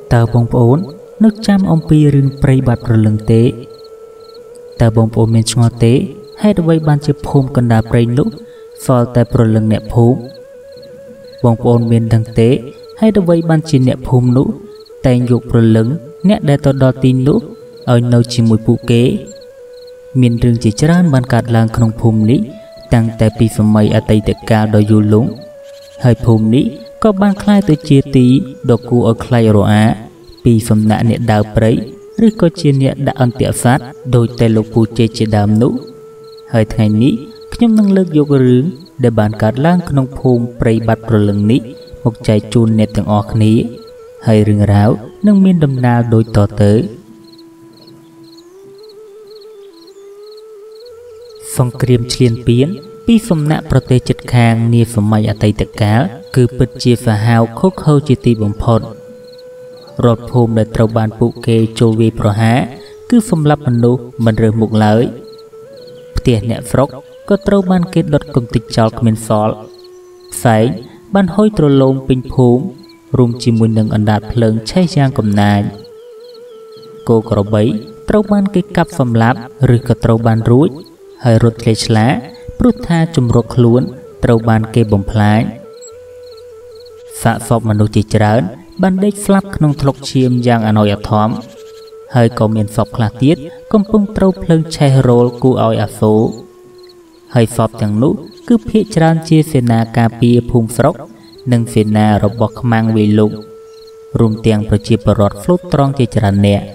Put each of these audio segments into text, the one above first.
tờ bông ổn nước chăm ông pi rừng prey bạt rồi lưng tế tờ bông ổn miền ngò tế hay đôi bay ban chụp phôm cần đà prey nụ phò tờ rồi lưng nẹp phôm bông ổn miền đằng tế hay đôi bay ban chỉ nẹp phôm nụ tay dục rồi lưng nẹp để tao đo tin nụ ở nơi chỉ mùi phụ kế miền rừng chỉ tràn ban cát làng không phôm ní tăng tại pi phẩm mây ở tây tây cao đôi du lũng hơi phôm ní có ban khai tới chia tí đồ cụ ở khai rồi á pi phẩm nạ nẹt đào prey rồi có chia nẹt đã ăn tiệt phát đôi tay lục phụ chế chỉ đàm nụ hơi ngày ní nhóm năng lực dục rừng để bàn cát làng không phôm prey bát rồi lưng ní một trái chun nẹt từng ọt ní hơi rừng ráo nâng miên đầm na đôi tỏ tới phong kriêm chiên biến pi phẩm nạ prote chật khang nia phẩm mây ở tây tây cá cứ bật chia và hào khốc khâu chia ti bồng phật rọt phôm để trâu bàn phụ kê châu vi pro há cứ phẩm lập mình nô mình rơi một lợi tiền nhẹ frog có trâu bàn kết đột công tịch chọc mình phol phải ban hôi trâu lông pin phôm rung chỉ mùi nâng ẩn đạt lớn cháy giang cầm nài cô có bấy trâu ban cái cặp phẩm lạp rồi có trâu ban rúi hơi rụt lệ lá prút tha chùm rột luôn trâu ban kê bồng phái phạ phọc mà nô chỉ trớn ban đếch flap nông thọc chiêm giang ở nội ở thóm hơi có miền phọc là tiết công pung trâu plâng chai rôl cu oi ở phố hơi phọc chẳng nụ cứ phía tràn chia phê na cà pia phung fróc nâng phê na rộp bọc mang vì lục rung tiếng pro chia pro rọt flốt trong chia tràn nẹ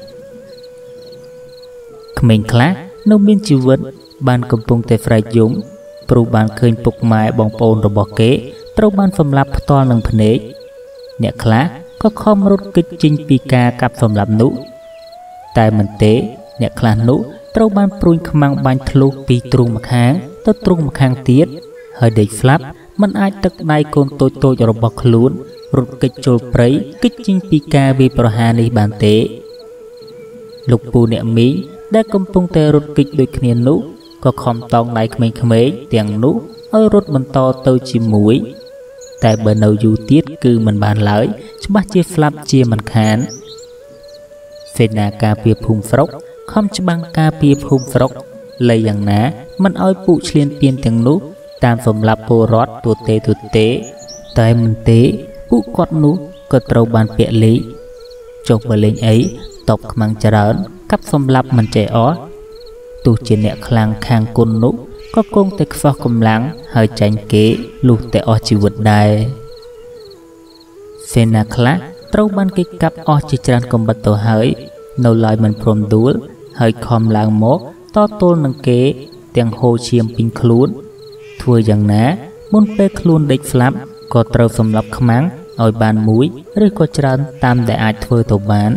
mình khác nông biên chịu vật ban công pung tê phrai dũng pru ban khơi phục mai bong pôn rồi bỏ kế trâu ban phẩm lập to nâng phấn ế nẹ khá có không rút kích chinh pi ca cặp phẩm lập nụ tại mình tế nẹ khá nụ trâu ban pruin khmang ban thlu pi trung mặc háng tất trung mặc háng tiết hơi đầy flap mình ai tắc đai con tôi rồi bỏ luôn rút kích trôi prey kích chinh pi ca vi pro hani ban tế lục pu nẹ mỹ đã công pung tê rút kích đôi khnia nụ có không tông lại mình khmế tiếng nụ ơi rút mình to tôi chỉ mũi tại bờ đầu du tiết cứ mình bàn lưỡi chứ bắt chia flap chia mình khán phê na cà pia phum fróc không chứ băng cà pia phum fróc lấy dạng ná mình ơi phụ liên piên tiếng nụ tam phẩm lạp bồ rót tuột tế tại mình tế phụ quạt nụ có trâu bàn bẹ lý chọc bờ lên ấy tộc mang trả ớn cắp phẩm lạp mình trẻ ó tu trên nẹ khlang khang côn nụ có công tịch phá cầm lắng hơi tranh kế lụt tại o chịu vật đài phê nà khá trâu ban cái cặp o chỉ tràn công bật tổ hơi nâu lại mình prom đuối hơi khom làng mốt to tôn nâng kế tiếng hồ chiêm pin khluôn thua dần ná môn bê khluôn đích flap có trâu phẩm lập khmáng ôi bàn mũi rồi có tràn tam đại ai thua tổ bán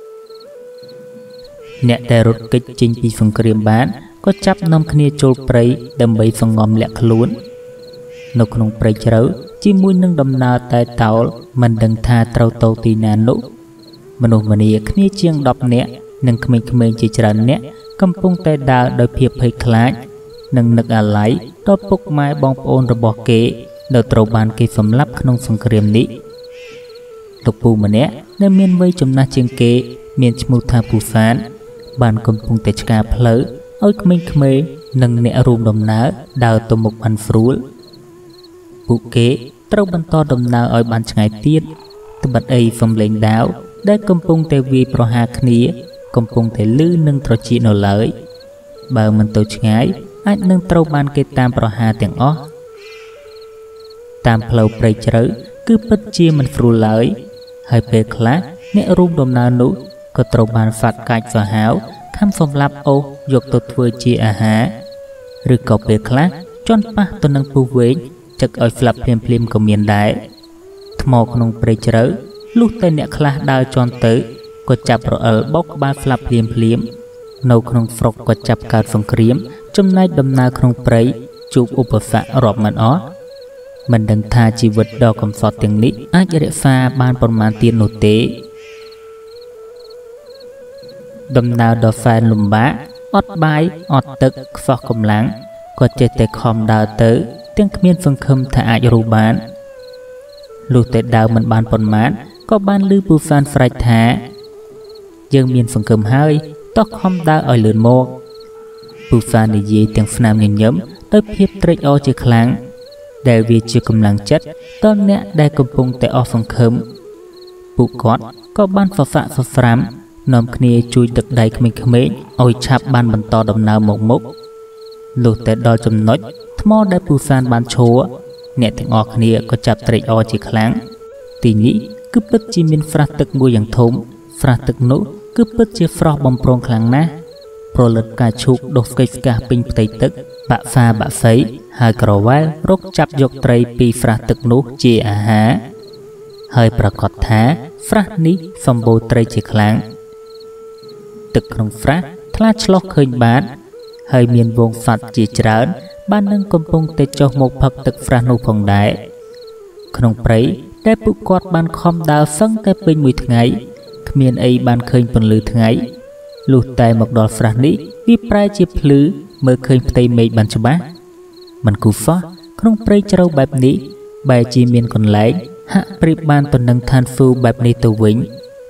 nẹ tè rút kích chinh pi phần kriêm bán có chấp nông khnia chôl prey đâm bấy phần ngòm lẹ khluôn nô khung prey chớ chỉ mũi nâng đầm na tai tàu mình đừng tha trâu tàu tì nà nụ manu mania khnia chiang đọc nẹ nâng khmênh chỉ tràn nẹ cầm pung tai đào đôi phiệp hơi khláy nâng nực à lấy đôi bốc mai bong ôn rồi bỏ kế đôi trâu bàn cây phẩm lắp khung phần kriêm ní lục pu mà nẹ nên miên vây chấm na chiang kế miên chmu tha pu phán bàn cầm pung tai chka phở ôi khmênh nâng nẹ rùm đầm ná đào tôm một bàn phruol phụ kế trâu bàn to đầm ná ôi bàn ngày tiết từ bật ấy phẩm lên đáo để cầm pung tê vi pro hà khnia cầm pung tê lư nâng trò chị nổ lợi bờ mình tổ ngái ai nâng trâu bàn cây tam pro hà tiếng ó tam phlau prey chớ cứ bất chia mình phruol lợi hơi bê khá nẹ rùm đầm ná nụ có trâu bàn phạt cạch và háo khám phòng lạp ô dục tổ thua chia à há rồi cậu bê khá chọn pa tôi nâng pu vết chắc ơi flap phim của miền đại thmò nông prey chớ lúc tay nẹ khá đào chọn tới có chạp rồi ở bốc ba flap phim nâu nông frog có chạp card phòng kriếm trong nay đâm na nông prey chụp ụp phạ rọp mình ó mình đừng tha chi vật đo cầm phọt tiếng nít ách để pha ban phần màn tiền nô tế đầm nào đo phàn lùm bá ọt bái ọt tức phọ cầm láng có chế tê khom đào tới tiếng miên phân khâm thả ai rù bán lụt tê đào mình ban phần mán có ban lư bù phan phải thả dương miền phần cầm hơi tóc không đau ở lượn một bù phan này gì tiếng phàm nhìn nhấm tới hiệp trích o chỉ kháng đại vì chưa cầm lăng chất tôn nè đại cầm bông tại o phần khấm bù cọt có ban phá phàm nôm kia chui đực đầy mình ôi chạp ban bần to đầm nào một mốc lụt tới đo chấm nói thmo đại bù phan ban chúa nè tiếng o kia có chạp trích o chỉ kháng tỉ nhĩ cứ bất chi miên phá tức ngôi dạng thốn phá tức nụ cứ bất chi phá bom prong kháng ná pro lực cả chục đột cây cả pin tây tức bạ pha bạ phấy hai cỏ vái rốt chắp dọc tray pi phá tức nụ chia à há hơi bạc cọt thá phá ní phong bồ tray chỉ kháng tức không phá thla chlock khơi bán hơi miền vùng phạt chỉ trán ban nâng công bông tê cho một phật tức phá nụ phòng đại không prấy đại bục quạt ban khom đào phăng tê pin mùi ngày miền ấy ban khơi phần lư ngày lụt tay một đòn phá ní đi prai chip lư mơ khơi tây mây ban cho bác mình cú phó không prấy trâu bẹp ní bài chi miền còn lấy hạ prây ban tuần nâng than phu bẹp ní tù vĩnh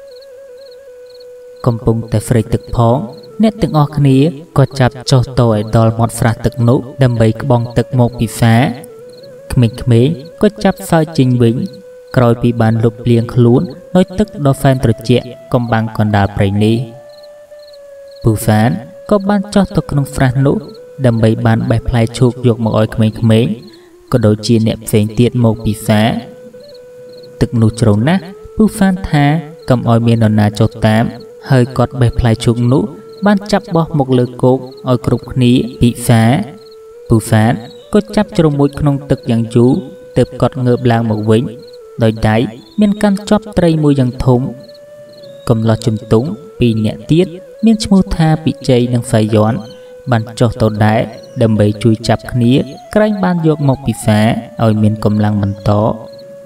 công bông tê phơiទឹកphóng nét từng o khné có chập cho tội đòn một pháទឹកnụ đâm bấy bongទឹកmột bị phá mình có chắp phơi trình vĩnh rồi bị bàn lục liền khốn nói tức đo phan trật trệ công bằng còn đào bể ní bù phán có ban cho tôi không phá nụ đầm bầy bàn bài play chuột dục một oi mình có đối chia nẹp phèn tiệt một bị phá tức nụ trầu nát bù phán tha cầm oi miền nọ na cho tám hơi cọt bài play chuột nụ ban chắp bỏ một lư cột oi cục ní bị phá bù phán có chắp cho mũi không tức dạng chú tập cọt ngợp lang một vĩnh đôi đáy miền căn chóp tray mùi dạng thúng cầm lo chùm túng bị nhẹ tiết miền chmô tha bị chay nâng phải gión bàn cho tàu đáy đầm bầy chui chắp khía cánh ban dọc một bị phá ở miền cầm lang mình tó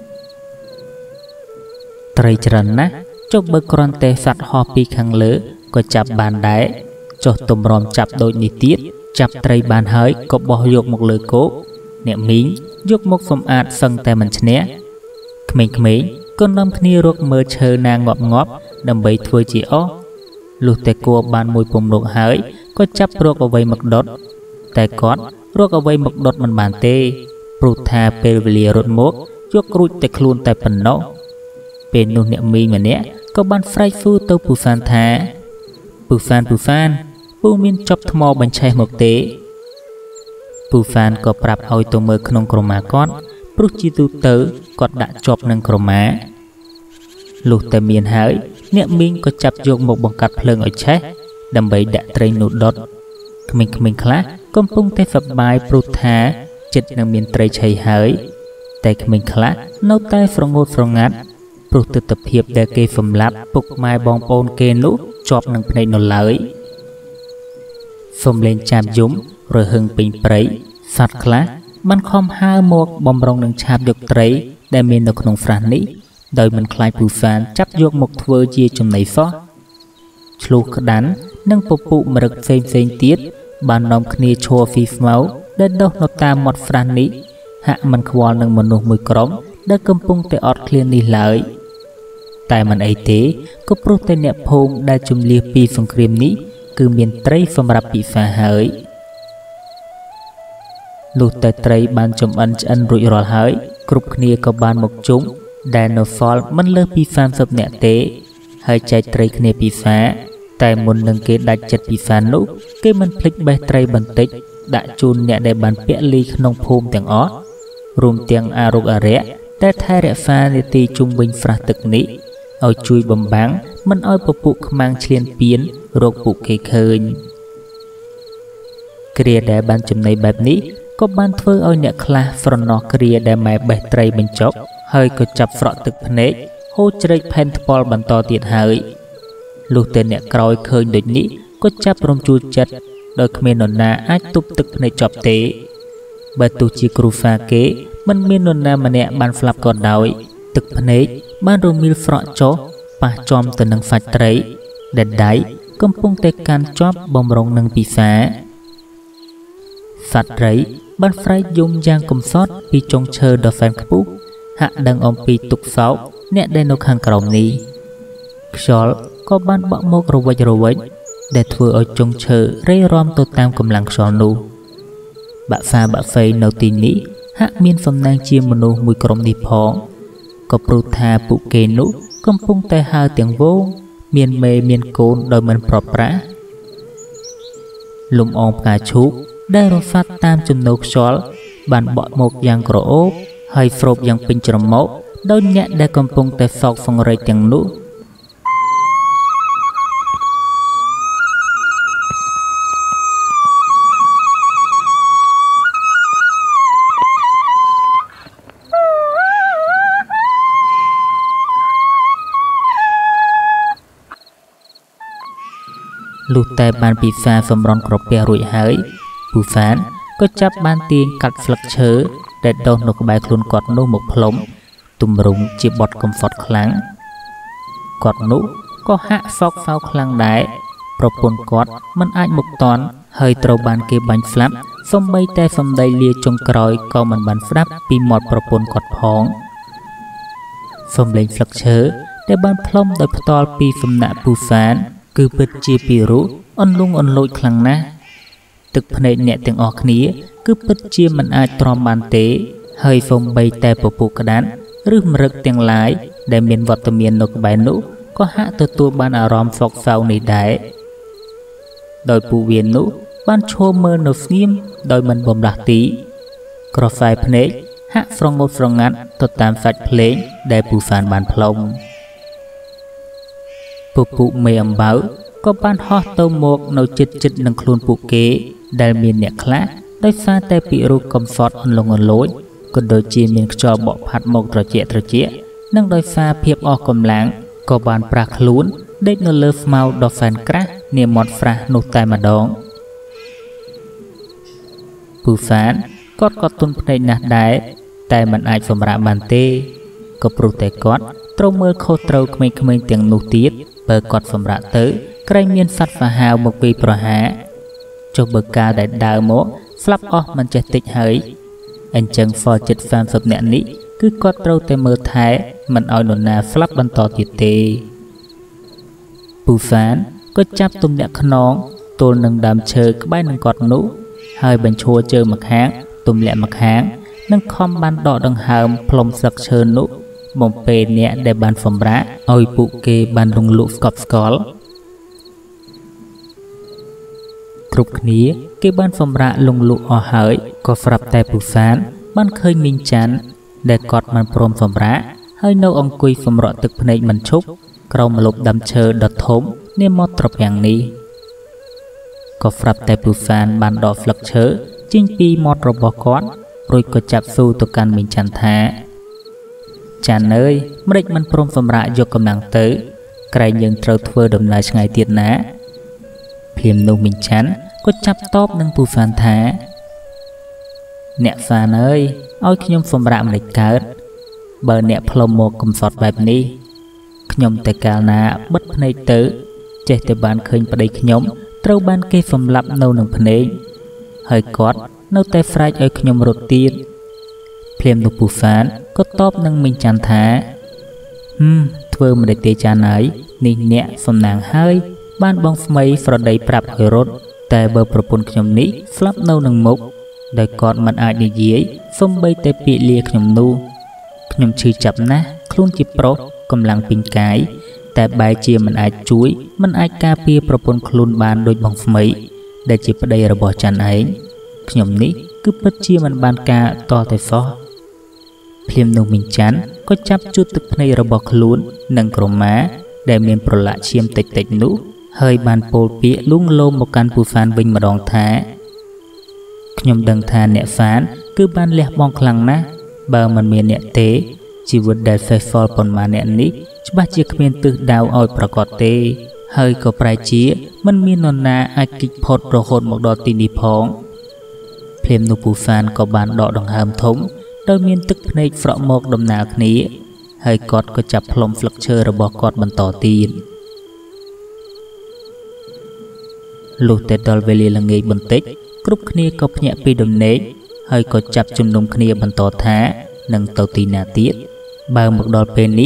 tray trần nát cho bơ con tê phạt ho pi khang lỡ có chắp bàn đáy cho tùm ròm chắp đôi ní tiết chắp tray bàn hơi có bỏ dọc một lửa cố nẹ mính dọc một phòng ạt phân tay mình né mình con nông khnia ruột mơ chờ nàng ngọp ngọp đầm bầy thua chỉ ó lụt tay cua ban mùi bùng ruột hỡi có chắp ruột ở vây mực đốt tay cót ruột ở vây mực đốt mình bàn tê prut tha pelvelia ruột mốt dọc rụt tay khuôn tay phần nọ bên nụ nẹ mi mà nẹ có ban phai phu tâu pù phan tha pù phan pù miên chọc thmò bánh chay một tế pù phan có prap hỏi tô mơ khôn krô má con prut chi tu tớ còn đã chọc nâng krô má lụt tay miền hỡi nẹ minh có chắp dọc một bóng cắt phơn ở chết đầm bấy đã tray nụ đốt mình khá công pung tay phập bài prut tha chích nâng miền tray chay hỡi tay mình khá nấu tay phồng ngột phồng ngắt prut tự tập hiệp để kê phẩm lạp bục mai bong pôn kê nụ chọc nâng pnei nô lới phồng lên chạm dũng rồi hưng bình prấy phạt khá ban khom hai một bom rong nâng chạm dọc tray để miền được nông phản ní đời mình khai bù phán chấp dọc một thơ chia trong này phó chlu đắn nâng bộ bụ mà được phên tiết bàn nông khnia chua phi máu để đâu nó ta một phản ní hạ mình khoa nâng một nụ mùi cống để cầm pung tới ọt liên đi lợi tại mình ấy thế có protein nẹp hôn đã chung liệt pi phần cream ní cứ miền tây phần rạp bị phá hỡi lụt tại tây ban chồng ăn rụi rồi hỡi cục khnia có ban một chúng Dinosaur mình lơ pi phan phập nẹ tế hơi chạy tây khnia pi phá tại muốn nâng kế đại chật pi phá nụ cái mình phích bè tây bần tích đã chun nẹ để bàn pẹ ly nông phôm tiếng ó rùm tiếng a rục a rẽ để thay rẽ pha để ti trung bình phá tực ní ở chui bầm báng mình oi bộ phụ mang chiên biến rục phụ kê khơi kia để ban chùm này bẹp ní có ban thơ oi nhẹ khla phần nọ kia để mẹ bè tây bình chốc hơi có chập phọ tực phê hô chơi paintball bàn to tiệt hơi lụt tên nhẹ còi khơi đỉnh ní có chập rong chu chật đôi khmer nọ na ách tụp tực này chọc tế bà tu chi kru pha kế mình miên nọ na mà nhẹ ban flap còn đói tực phê ban rong mil phọ chó pa chom từ nâng phạt tray để đáy công pung tê can chop bom rong nâng pi phá phạt tray ban phai dùng giang công sót pi trong chờ đo fan khpu hạ đăng om pi tục pháo អ្នកដែលនៅខាងក្រោមនេះខ្យល់ក៏បានបក់មករវិចរវិចដែលធ្វើឲ្យចុងឈើរេរំទៅតាមកម្លាំងខ្យល់នោះបាក់ហ្វាបាក់ហ្វេនៅទីនេះហាក់មានសំណាងជាមនុស្សមួយក្រុមនេះផងក៏ព្រោះថាពួកគេនោះកំពុងតែហើរទាំងវងមានមេមានកូនដោយមិនប្រត់ប្រាស់លំអងផ្កាឈូកដែលរសាត់តាមចំណូលខ្យល់បានបក់មកយ៉ាងក្រអូបហើយហ្វ្រូបយ៉ាងពេញច្រមុះដោយអ្នកដែលកំពុងតែសោកសង្រេចទាំងនោះលុះតែបានពីហ្វាសម្រន់ក្រពះរួចហើយពូហ្វានក៏ចាប់បានទាញកាត់ស្លឹកឈើដែលដុះនៅក្បែរខ្លួនគាត់នោះមកផ្លុំទម្រង់ជាបត់កំហ្វត់ខ្លាំងគាត់នោះក៏ហាក់សោកសៅខ្លាំងដែរប្រពន្ធគាត់មិនអាចមកតាន់ហើយត្រូវបានគេបាញ់ស្លាប់សូម្បីតែសម្ដីលាចុងក្រោយក៏មិនបានស្ដាប់ពីមាត់ប្រពន្ធគាត់ផងសំឡេងស្លឹកឈើដែលបានផ្លុំដោយផ្ទាល់ពីសំណាក់ពូហ្វានគឺពិតជាពីរោះអន្លង់អន្លូចខ្លាំងណាស់ទឹកភ្នែកអ្នកទាំងអស់គ្នាគឺពិតជាមិនអាចទ្រាំបានទេហើយសូម្បីតែពពុះក្តាន់ឬមរឹកទាំងឡាយដែលមានវត្តមាននៅក្បែរនោះក៏ហាក់ទទួលបានអារម្មណ៍សោកសៅនេះដែរដោយពូវៀននោះបានឈរមើលនៅស្ងៀមដោយមិនបំលាស់ទីក្រសែភ្នែកហាក់ស្រងោតស្រងាត់ទៅតាមសាច់ភ្លេងដែលពូហ្វានបានផ្លុំពពុះមេអំបៅក៏បានហោះទៅមកនៅជិតនឹងខ្លួនពួកគេដែលមានអ្នកខ្លះដោយសារតែពីរូបកំសត់អន្លង់អន្លូចក៏ដូចជាមានខ្យល់បក់ផាត់មកត្រជាក់និងដោយសារភាពអស់កម្លាំងក៏បានប្រាស់ខ្លួនដេកនៅលើស្មៅដ៏សែនក្រាស់នាមាត់ហ្វ្រាស់នោះតែម្ដងពូហ្វានគាត់ក៏ទន់ភ្នែកណាស់ដែរតែមិនអាចសម្រាកបានទេក៏ព្រោះតែគាត់ត្រូវមើលខុសត្រូវក្មេងៗទាំងនោះទៀតបើគាត់សម្រាកទៅក្រែងមានសត្វសាហាវមកពីប្រហារចុះបើកាលដែលដើរមកស្លាប់អស់មិនចេះតិចហើយអញ្ចឹងហ្វជិត30នាក់នេះគឺគាត់ត្រូវតែមើលថែមិនឲ្យនរណាស្លាប់បន្តទៀតទេពូហ្វានក៏ចាប់ទម្លាក់ខ្នងទល់នឹងដើមឈើក្បែរនឹងគាត់នោះហើយបញ្ឈរជើងម្ខាងទម្លាក់ម្ខាងនិងខំបានដកដង្ហើមផ្លុំស្លឹកឈើនោះបំពេអ្នកដែលបានសម្រាកឲ្យពួកគេបានរងលក់ស្កប់ស្កល់គ្រប់គ្នាគេបានសម្រាកលងលក់អស់ហើយក៏ស្រាប់តែពូហ្វានបានឃើញមីងច័ន្ទដែលគាត់មិនព្រមសម្រាកហើយនៅអង្គុយសម្រក់ទឹកភ្នែកមិនឈប់ក្រោមម្លប់ដើមឈើដ៏ធំនាមាត់ត្រពាំងនេះក៏ស្រាប់តែពូហ្វានបានដកស្លឹកឈើចេញពីមាត់របស់គាត់រួចក៏ចាប់ស៊ូទៅកាន់មីងច័ន្ទថាចានអើយម្ដេចមិនព្រមសម្រាកយកកម្លាំងទៅក្រែងយើងត្រូវធ្វើដំណើរឆ្ងាយទៀតណាភ្លាមនោះមីងច័ន្ទក៏ចាប់តបនឹងពូហ្វានថាអ្នកហ្វានអើយឲ្យខ្ញុំសម្រាកម្ដេចកើតបើអ្នកផ្លុំមកកំសត់បែបនេះខ្ញុំតែកាលណាបិទភ្នែកទៅចេះតែបានឃើញប្តីខ្ញុំត្រូវបានគេសម្លាប់នៅនឹងភ្នែកហើយគាត់នៅតែស្រែកឲ្យខ្ញុំរត់ទៀតភ្លាមនោះពូហ្វានក៏តបនឹងមីងច័ន្ទថាធ្វើមិនដេចទេចានហើយនេះអ្នកសំណាងហើយបានបងស្មីស្រដីប្រាប់ឲ្យរត់តែបើប្រពន្ធខ្ញុំនេះស្លាប់នៅនឹងមុខដោយគាត់មិនអាចនិយាយសូម្បីតែពាក្យលាខ្ញុំនោះខ្ញុំឈឺចាប់ណាស់ខ្លួនជាប្រុសកម្លាំងពេញកាយតែបែរជាមិនអាចជួយមិនអាចការពារប្រពន្ធខ្លួនបានដូចបងស្មីដែលជាប្តីរបស់ច័ន្ទឯងខ្ញុំនេះគឺពិតជាមិនបានការតតែសោះភ្លាមនោះមីងច័ន្ទក៏ចាប់ជូតទឹកភ្នែករបស់ខ្លួននិងក្រមាដែលមានប្រឡាក់ឈាមតិចៗនោះហើយបានពោលពាក្យលួងលោមមកកាន់ពូហ្វានវិញម្ដងថាខ្ញុំដឹងថាអ្នកហ្វានគឺបានលះបង់ខ្លាំងណាស់បើមិនមានអ្នកទេជីវិតដែលហ្វេហ្វលប៉ុន្មានអ្នកនេះច្បាស់ជាគ្មានទិសដៅឲ្យប្រកបទេហើយក៏ប្រែជាមិនមាននរណាអាចគេចផុតរហូតមកដល់ទីនេះផងភ្លាមនោះពូហ្វានក៏បានដកដង្ហើមធំដោយមានទឹកភ្នែកស្រក់មកដំណើរគ្នាហើយគាត់ក៏ចាប់ផ្លុំស្លឹកឈើរបស់គាត់បន្តទៀតលុះតែដល់វេលាល្ងាចបន្តិចគ្រប់គ្នាក៏ភ្ញាក់ពីដំណេកហើយក៏ចាប់ជំនុំគ្នាបន្តថានឹងទៅទីណាទៀតបើមកដល់ពេលនេះ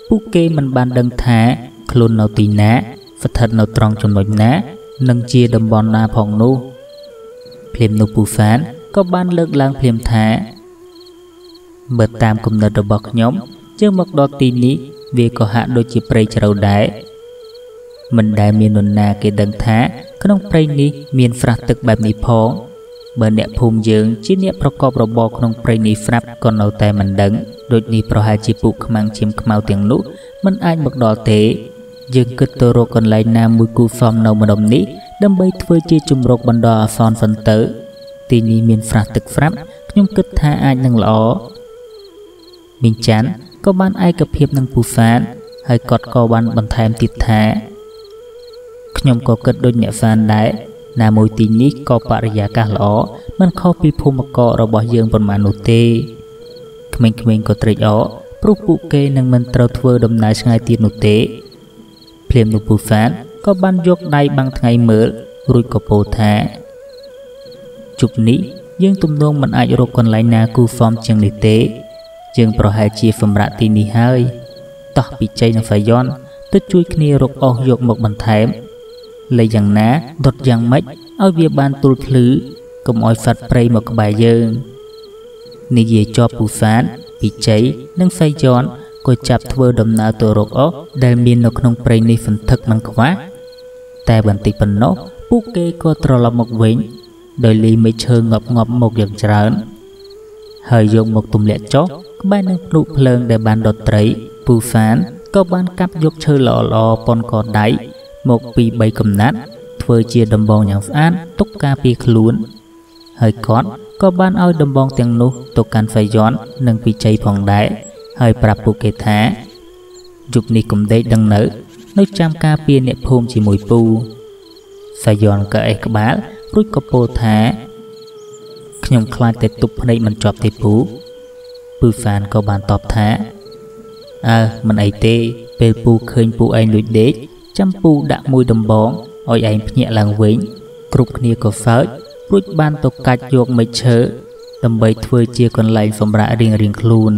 ពួកគេមិនបានដឹងថាខ្លួននៅទីណាស្ថិតនៅត្រង់ចំណុចណានិងជាតំបន់ណាផងនោះភ្លាមនោះពូហ្វានក៏បានលើកឡើងភ្លាមថាបើតាមគំនិតរបស់ខ្ញុំយើងមកដល់ទីនេះវាក៏ហាក់ដូចជាព្រៃជ្រៅដែរមិនដែលមាននរណាគេដឹងថាក្នុងព្រៃនេះមានស្រះទឹកបែបនេះផងបើអ្នកភូមិយើងជាអ្នកប្រកបរបរក្នុងព្រៃនេះស្រាប់ក៏នៅតែមិនដឹងដូចនេះប្រហែលជាពួកខ្មាំងឈាមខ្មៅទាំងនោះមិនអាចមកដល់ទេយើងគិតទៅរកកន្លែងណាមួយគូសំនៅម្ដុំនេះដើម្បីធ្វើជាជំរកបណ្ដោះអាសន្នសិនទៅទីនេះមានស្រះទឹកស្រាប់ខ្ញុំគិតថាអាចនឹងល្អមីងច័ន្ទក៏បានឯកភាពនឹងពូហ្វានហើយគាត់ក៏បានបន្ថែមទៀតថាខ្ញុំក៏គិតដូចអ្នកហ្វានដែរណាមួយទីនេះក៏បរិយាកាសល្អមិនខុសពីភូមិកករបស់យើងប៉ុន្មាននោះទេក្មេងៗក៏ត្រេកអរព្រោះពួកគេនឹងមិនត្រូវធ្វើដំណើរឆ្ងាយទៀតនោះទេភ្លាមនោះពូហ្វានក៏បានយកដៃបាំងថ្ងៃមើលរួចក៏ពោលថាជប់នេះយើងទំនងមិនអាចរកកន្លែងណាគូហ្វមជាងនេះទេយើងប្រហែលជាសម្រាប់ទីនេះហើយតោះពីជ័យនិងហ្វាយ៉នទៅជួយគ្នារកអស់យកមកបន្ថែមលេយ៉ាងណាដុតយ៉ាងម៉េចឲ្យវាបានទូលភ្លឺកុំឲ្យសត្វព្រៃមកក្បែរយើងនិយាយជាប់ពូហ្វានពីជ័យនិងហ្វាយ៉នក៏ចាប់ធ្វើដំណើរទៅរកអស់ដែលមាននៅក្នុងព្រៃនេះសន្ធឹកមិនខ្វះតែបន្តិចប៉ុណ្ណោះពួកគេក៏ត្រឡប់មកវិញដោយលីមេឈើងាប់មកយ៉ាងច្រើនហើយយកមកទម្លាក់ចុះក្បែរនឹងភ្នក់ភ្លើងដែលបានដុតត្រីពូហ្វានក៏បានកាប់យកឈើល្អៗប៉ុនកដៃមកពី3កំណាត់ធ្វើជាដំបងយ៉ាងស្អាតទុកការពារខ្លួនហើយគាត់ក៏បានឲ្យដំបងទាំងនោះទៅកាន់ហ្វាយ៉ននិងពីជ័យផងដែរហើយប្រាប់ពួកគេថាយប់នេះកុំដេកដឹងនៅចាំការពារអ្នកភូមិជាមួយពូហ្វាយ៉នក៏អេះក្បាលរួចក៏ពោលថាខ្ញុំខ្លាចតែទប់ភ្នែកមិនជាប់ទេពូហ្វានក៏បានតបថាមិនអីទេពេលពូឃើញពូឯងលួចដេកចាំពូដាក់មួយដំបងឲ្យឯងភ្ញាក់ឡើងវិញគ្រប់គ្នាក៏សើចរួចបានទៅកាច់យកមែកឈើដើម្បីធ្វើជាកន្លែងសម្រាប់រៀងខ្លួន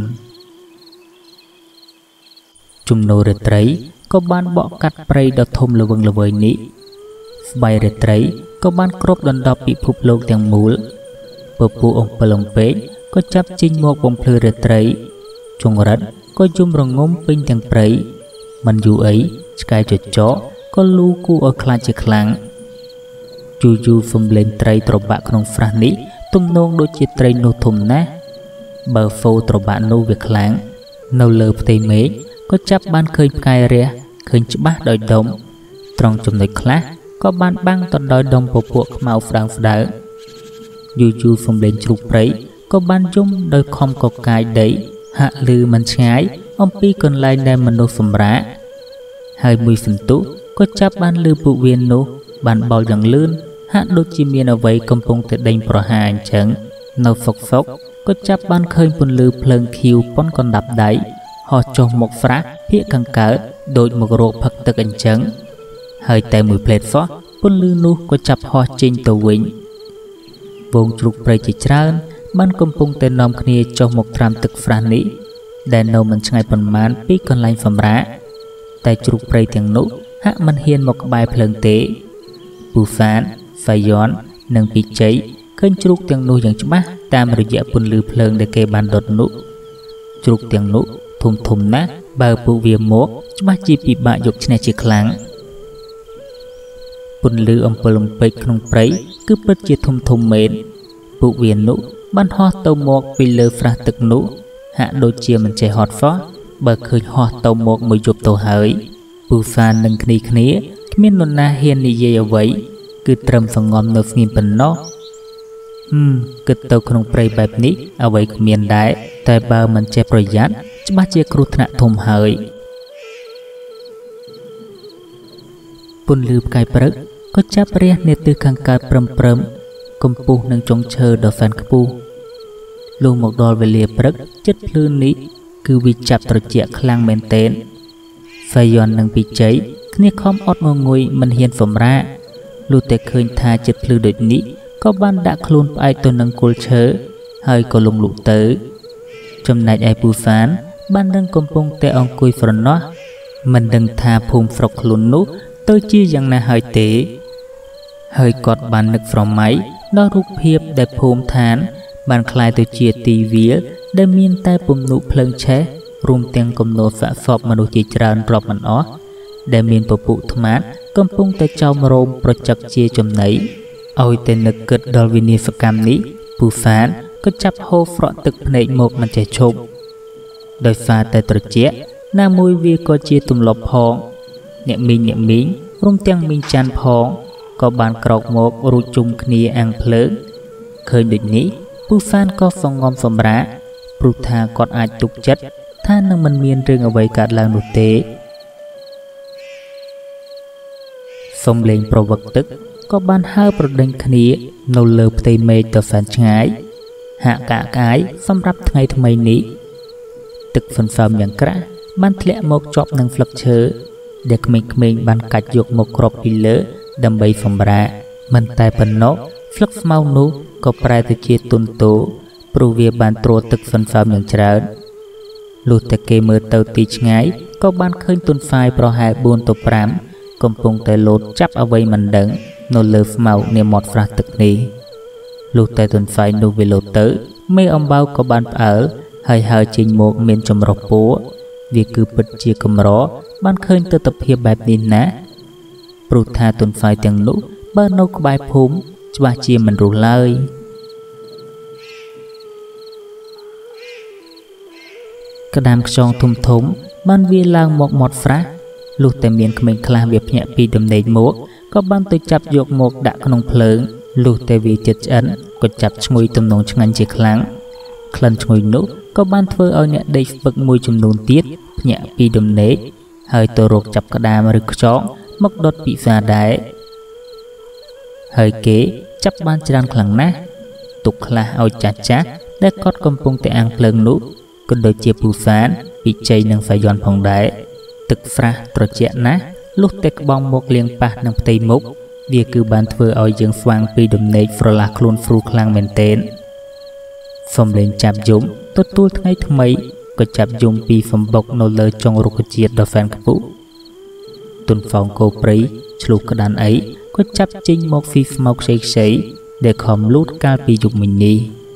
ជំនោររាត្រីក៏បានបកកាត់ព្រៃដ៏ធំល្វឹងល្វើយនេះស្បៃរាត្រីក៏បានគ្របដណ្ដប់ពិភពលោកទាំងមូលពពូអំពិលអំពែកក៏ចាប់ចេញមកបំភ្លឺរាត្រីចង្រិតក៏យំរងំពេញទាំងព្រៃមិនយូរអីឆ្កែចចកក៏លូគូឲ្យខ្លាចជាខ្លាំងយូសំលេងត្រីត្របាក់ក្នុងស្រះនេះទំនងដូចជាត្រីនោះធំណាស់បើហ្វូត្របាក់នោះវាខ្លាំងនៅលើផ្ទៃមេឃក៏ចាប់បានឃើញផ្កាយរះឃើញច្បាស់ដោយដុំត្រង់ចំណុចខ្លះក៏បានបាំងទៅដោយដុំពពួកខ្មៅស្ដើងយូសំលេងជ្រូកព្រៃក៏បានយំដោយខំកកាយដីហាក់ឮមិនឆ្ងាយអំពីកន្លែងដែលមនុស្សសម្រាកហើយមួយសន្ទុះក៏ចាប់បានឮពួកវានោះបានបោលយ៉ាងលឿនហាក់ដូចជាមានអ្វីកំពុងតែដេញប្រហារអញ្ចឹងនៅហ្វុកក៏ចាប់បានឃើញពន្លឺភ្លើងខៀវប៉ុនកណ្ដាប់ដៃហោះចុះមកហ្វ្រាស់ភាកខាងកើតដូចមករកផឹកទឹកអញ្ចឹងហើយតែមួយផ្លេតហ្វោះពន្លឺនោះក៏ចាប់ហោះចេញទៅវិញវងជ្រូកព្រៃជាច្រើនបានកំពុងតែនាំគ្នាចុះមកត្រាំទឹកហ្វ្រាស់នេះដែលនៅមិនឆ្ងាយប៉ុន្មានពីកន្លែងសម្រាកតែជ្រូកព្រៃទាំងនោះហាក់មិនហ៊ានមកក្បែរភ្លើងទេពូហ្វានហ្វាយ៉ននិងពីជ័យឃើញជ្រូកទាំងនោះយ៉ាងច្បាស់តាមរយៈពន្លឺភ្លើងដែលគេបានដុតនោះជ្រូកទាំងនោះធំណាស់បើពួកវាមកច្បាស់ជាពិបាកយកឈ្នះជាខ្លាំងពន្លឺអំពិលអំពែកក្នុងព្រៃគឺពិតជាធំមែនពួកវានោះបានហោះទៅមកពីលើស្រះទឹកនោះហាក់ដូចជាមិនចេះហត់ហ្វោះបើឃើញហោះទៅមកមួយយប់ទៅហើយពូហ្វាននឹងគ្នាគ្មាននរណាហ៊ាននិយាយអ្វីគឺត្រឹមសងំនៅស្ងៀមប៉ុណ្ណោះគិតទៅក្នុងព្រៃបែបនេះអ្វីគ្មានដែរតែបើមិនចេះប្រយ័ត្នច្បាស់ជាគ្រោះថ្នាក់ធំហើយពន្លឺផ្កាយព្រឹកក៏ចាប់រះនៅទិសខាងកើតព្រឹមកំពុះនឹងចុងឈើដ៏សែនខ្ពស់លុះមកដល់វេលាព្រឹកចិត្តភ្លឺនេះគឺវាចាប់ត្រជាក់ខ្លាំងមែនទែនហ្វាយ៉ននិងពីជ័យគ្នាខំអត់ងងុយមិនហ៊ានសម្រាកលុះតែឃើញថាចិត្តភ្លឺដូចនេះក៏បានដាក់ខ្លួនផ្អែកទៅនឹងគល់ឈើហើយក៏លងលក់ទៅចំណែកឯពូហ្វាន ban đang cầm bông tê ông cùi phần nó mình đừng tha phùm phọc luôn nút tôi chia rằng là hơi tế hơi cọt bàn nực from máy nó rút hiệp để phùm thán bàn khai tôi chia tì vía để miên tay bùm nụ phơn chế rùm tiếng cầm nô phạ phọc mà nụ chỉ tràn rộp mình ó để miên bộ bụ thâm át cầm bông tê châu mà rôm pro chật chia chùm nấy ôi tên nực cực đòi vì nì phật cam ní bù phán có chắp hô phọ tực nệ một mà trẻ trộm đôi pha tay trật chế na mùi vi có chia tùm lọc hòn nhẹ mính rung tiếng minh chan phong có bàn cọc một ru chung khnia ăn phớn khơi định ní bù phán có phòng ngom phẩm rã bù tha còn ai tục chất tha năng mình miên rừng ở vậy cả làng nụ tế phong lên pro vật tức có bàn hai pro đinh khnia nô lơ tây mê tờ phản ngái hạ cả cái phong rắp ngày thay mây ní tức phần phẩmอย่างกระ ban lẽ một chọp năng phật chớ để mình ban cạch dục một crop pillar đâm bay phòng ra mình tay phần nốt phật mau nú có prai từ chia tuần tố provia ban trô tức phần phẩmอย่างច្រើនlụtแต่គេមើលទៅទីឆ្ងាយក៏បានឃើញទុនហ្វាយប្រហែល 4 ទៅ 5 កំពុងតែលោតចាប់អ្វីមិនដឹងនៅលើស្មៅនាមាត់ស្រះទឹកនេះលុះតែទុនហ្វាយនោះវាលោតទៅមេអំបៅក៏បានផ្អើលហើយហើរចេញមកមានចម្រុះពួរវាគឺពិតជាកម្របានឃើញទស្សនភាពបែបនេះណាព្រោះថាទុនហ្វាយទាំងនោះបើនៅក្បែរភូមិច្បាស់ជាមិនរស់ឡើយក្តាមខ្យងធំបានវាឡើងមកមាត់ស្រះលុះតែមានក្មេងខ្លះវាភ្ញាក់ពីដំណេកមកក៏បានទៅចាប់យកមកដាក់ក្នុងភ្លើងលុះតែវាចិត្តឆ្អិនក៏ចាប់ឈ្ងុយទំនងឆ្ងាញ់ជាខ្លាំងក្លិនឈ្ងុយនោះក៏បានធ្វើឲ្យអ្នកដេកស្ពឹកមួយចំនួនទៀតភ្ញាក់ពីដំណេកហើយទៅរកចាប់ក្តាមឬខ្យងមកដុតពិសាដែរហើយគេចាប់បានច្រើនខ្លាំងណាស់ទុកខ្លះឲ្យចាស់ដែលគាត់កំពុងតែអាំងភ្លើងនោះក៏ដូចជាពូហ្វានពីជ័យនិងសាយ័នផងដែរទឹកស្រះត្រជាក់ណាស់លុះតែក្បងមកលៀងប៉ះនឹងផ្ទៃមុខវាគឺបានធ្វើឲ្យយើងស្វាងពីដំណេកស្រឡះខ្លួនហ្វ្រូខ្លាំងមែនទែនសំលេងចាប់យំទទួលថ្ងៃថ្មីក៏ចាប់យំពីសំបុកនៅលើចុងរុក្ខជាតិដ៏ហ្វានខ្ពស់ទុនហ្វោងគោព្រៃឆ្លុះក្តានអីក៏ចាប់ចេញមកហ្វីស្មកខ្ចីដែលខំលូតកាលពីយប់មិញនេះ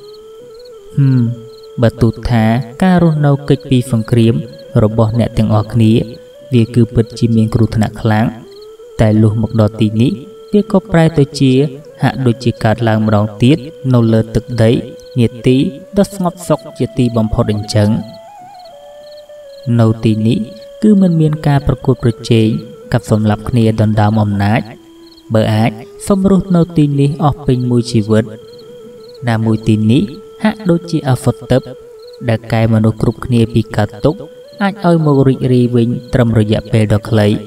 បើទូថាការរស់នៅកិច្ចពីសង្គ្រាមរបស់អ្នកទាំងអស់គ្នាវាគឺពិតជាមានគ្រោះថ្នាក់ខ្លាំងតែលុះមកដល់ទីនេះវាក៏ប្រែទៅជាហាក់ដូចជាកើតឡើងម្ដងទៀតនៅលើទឹកដីនាទីដ៏ស្ងប់សុខជាទីបំផុតអញ្ចឹងនៅទីនេះគឺមិនមានការប្រកួតប្រជែងกับសម្លាប់គ្នាដណ្ដើមអំណាចបើអាចសូមរស់នៅទីនេះអស់ពេញមួយជីវិតណាមួយទីនេះហាក់ដូចជាអាហ្វតឹបដែលកែមនុស្សគ្រប់គ្នាពីកើតទុកអាចឲ្យមករីករាយវិញត្រឹមរយៈពេលដ៏ខ្លី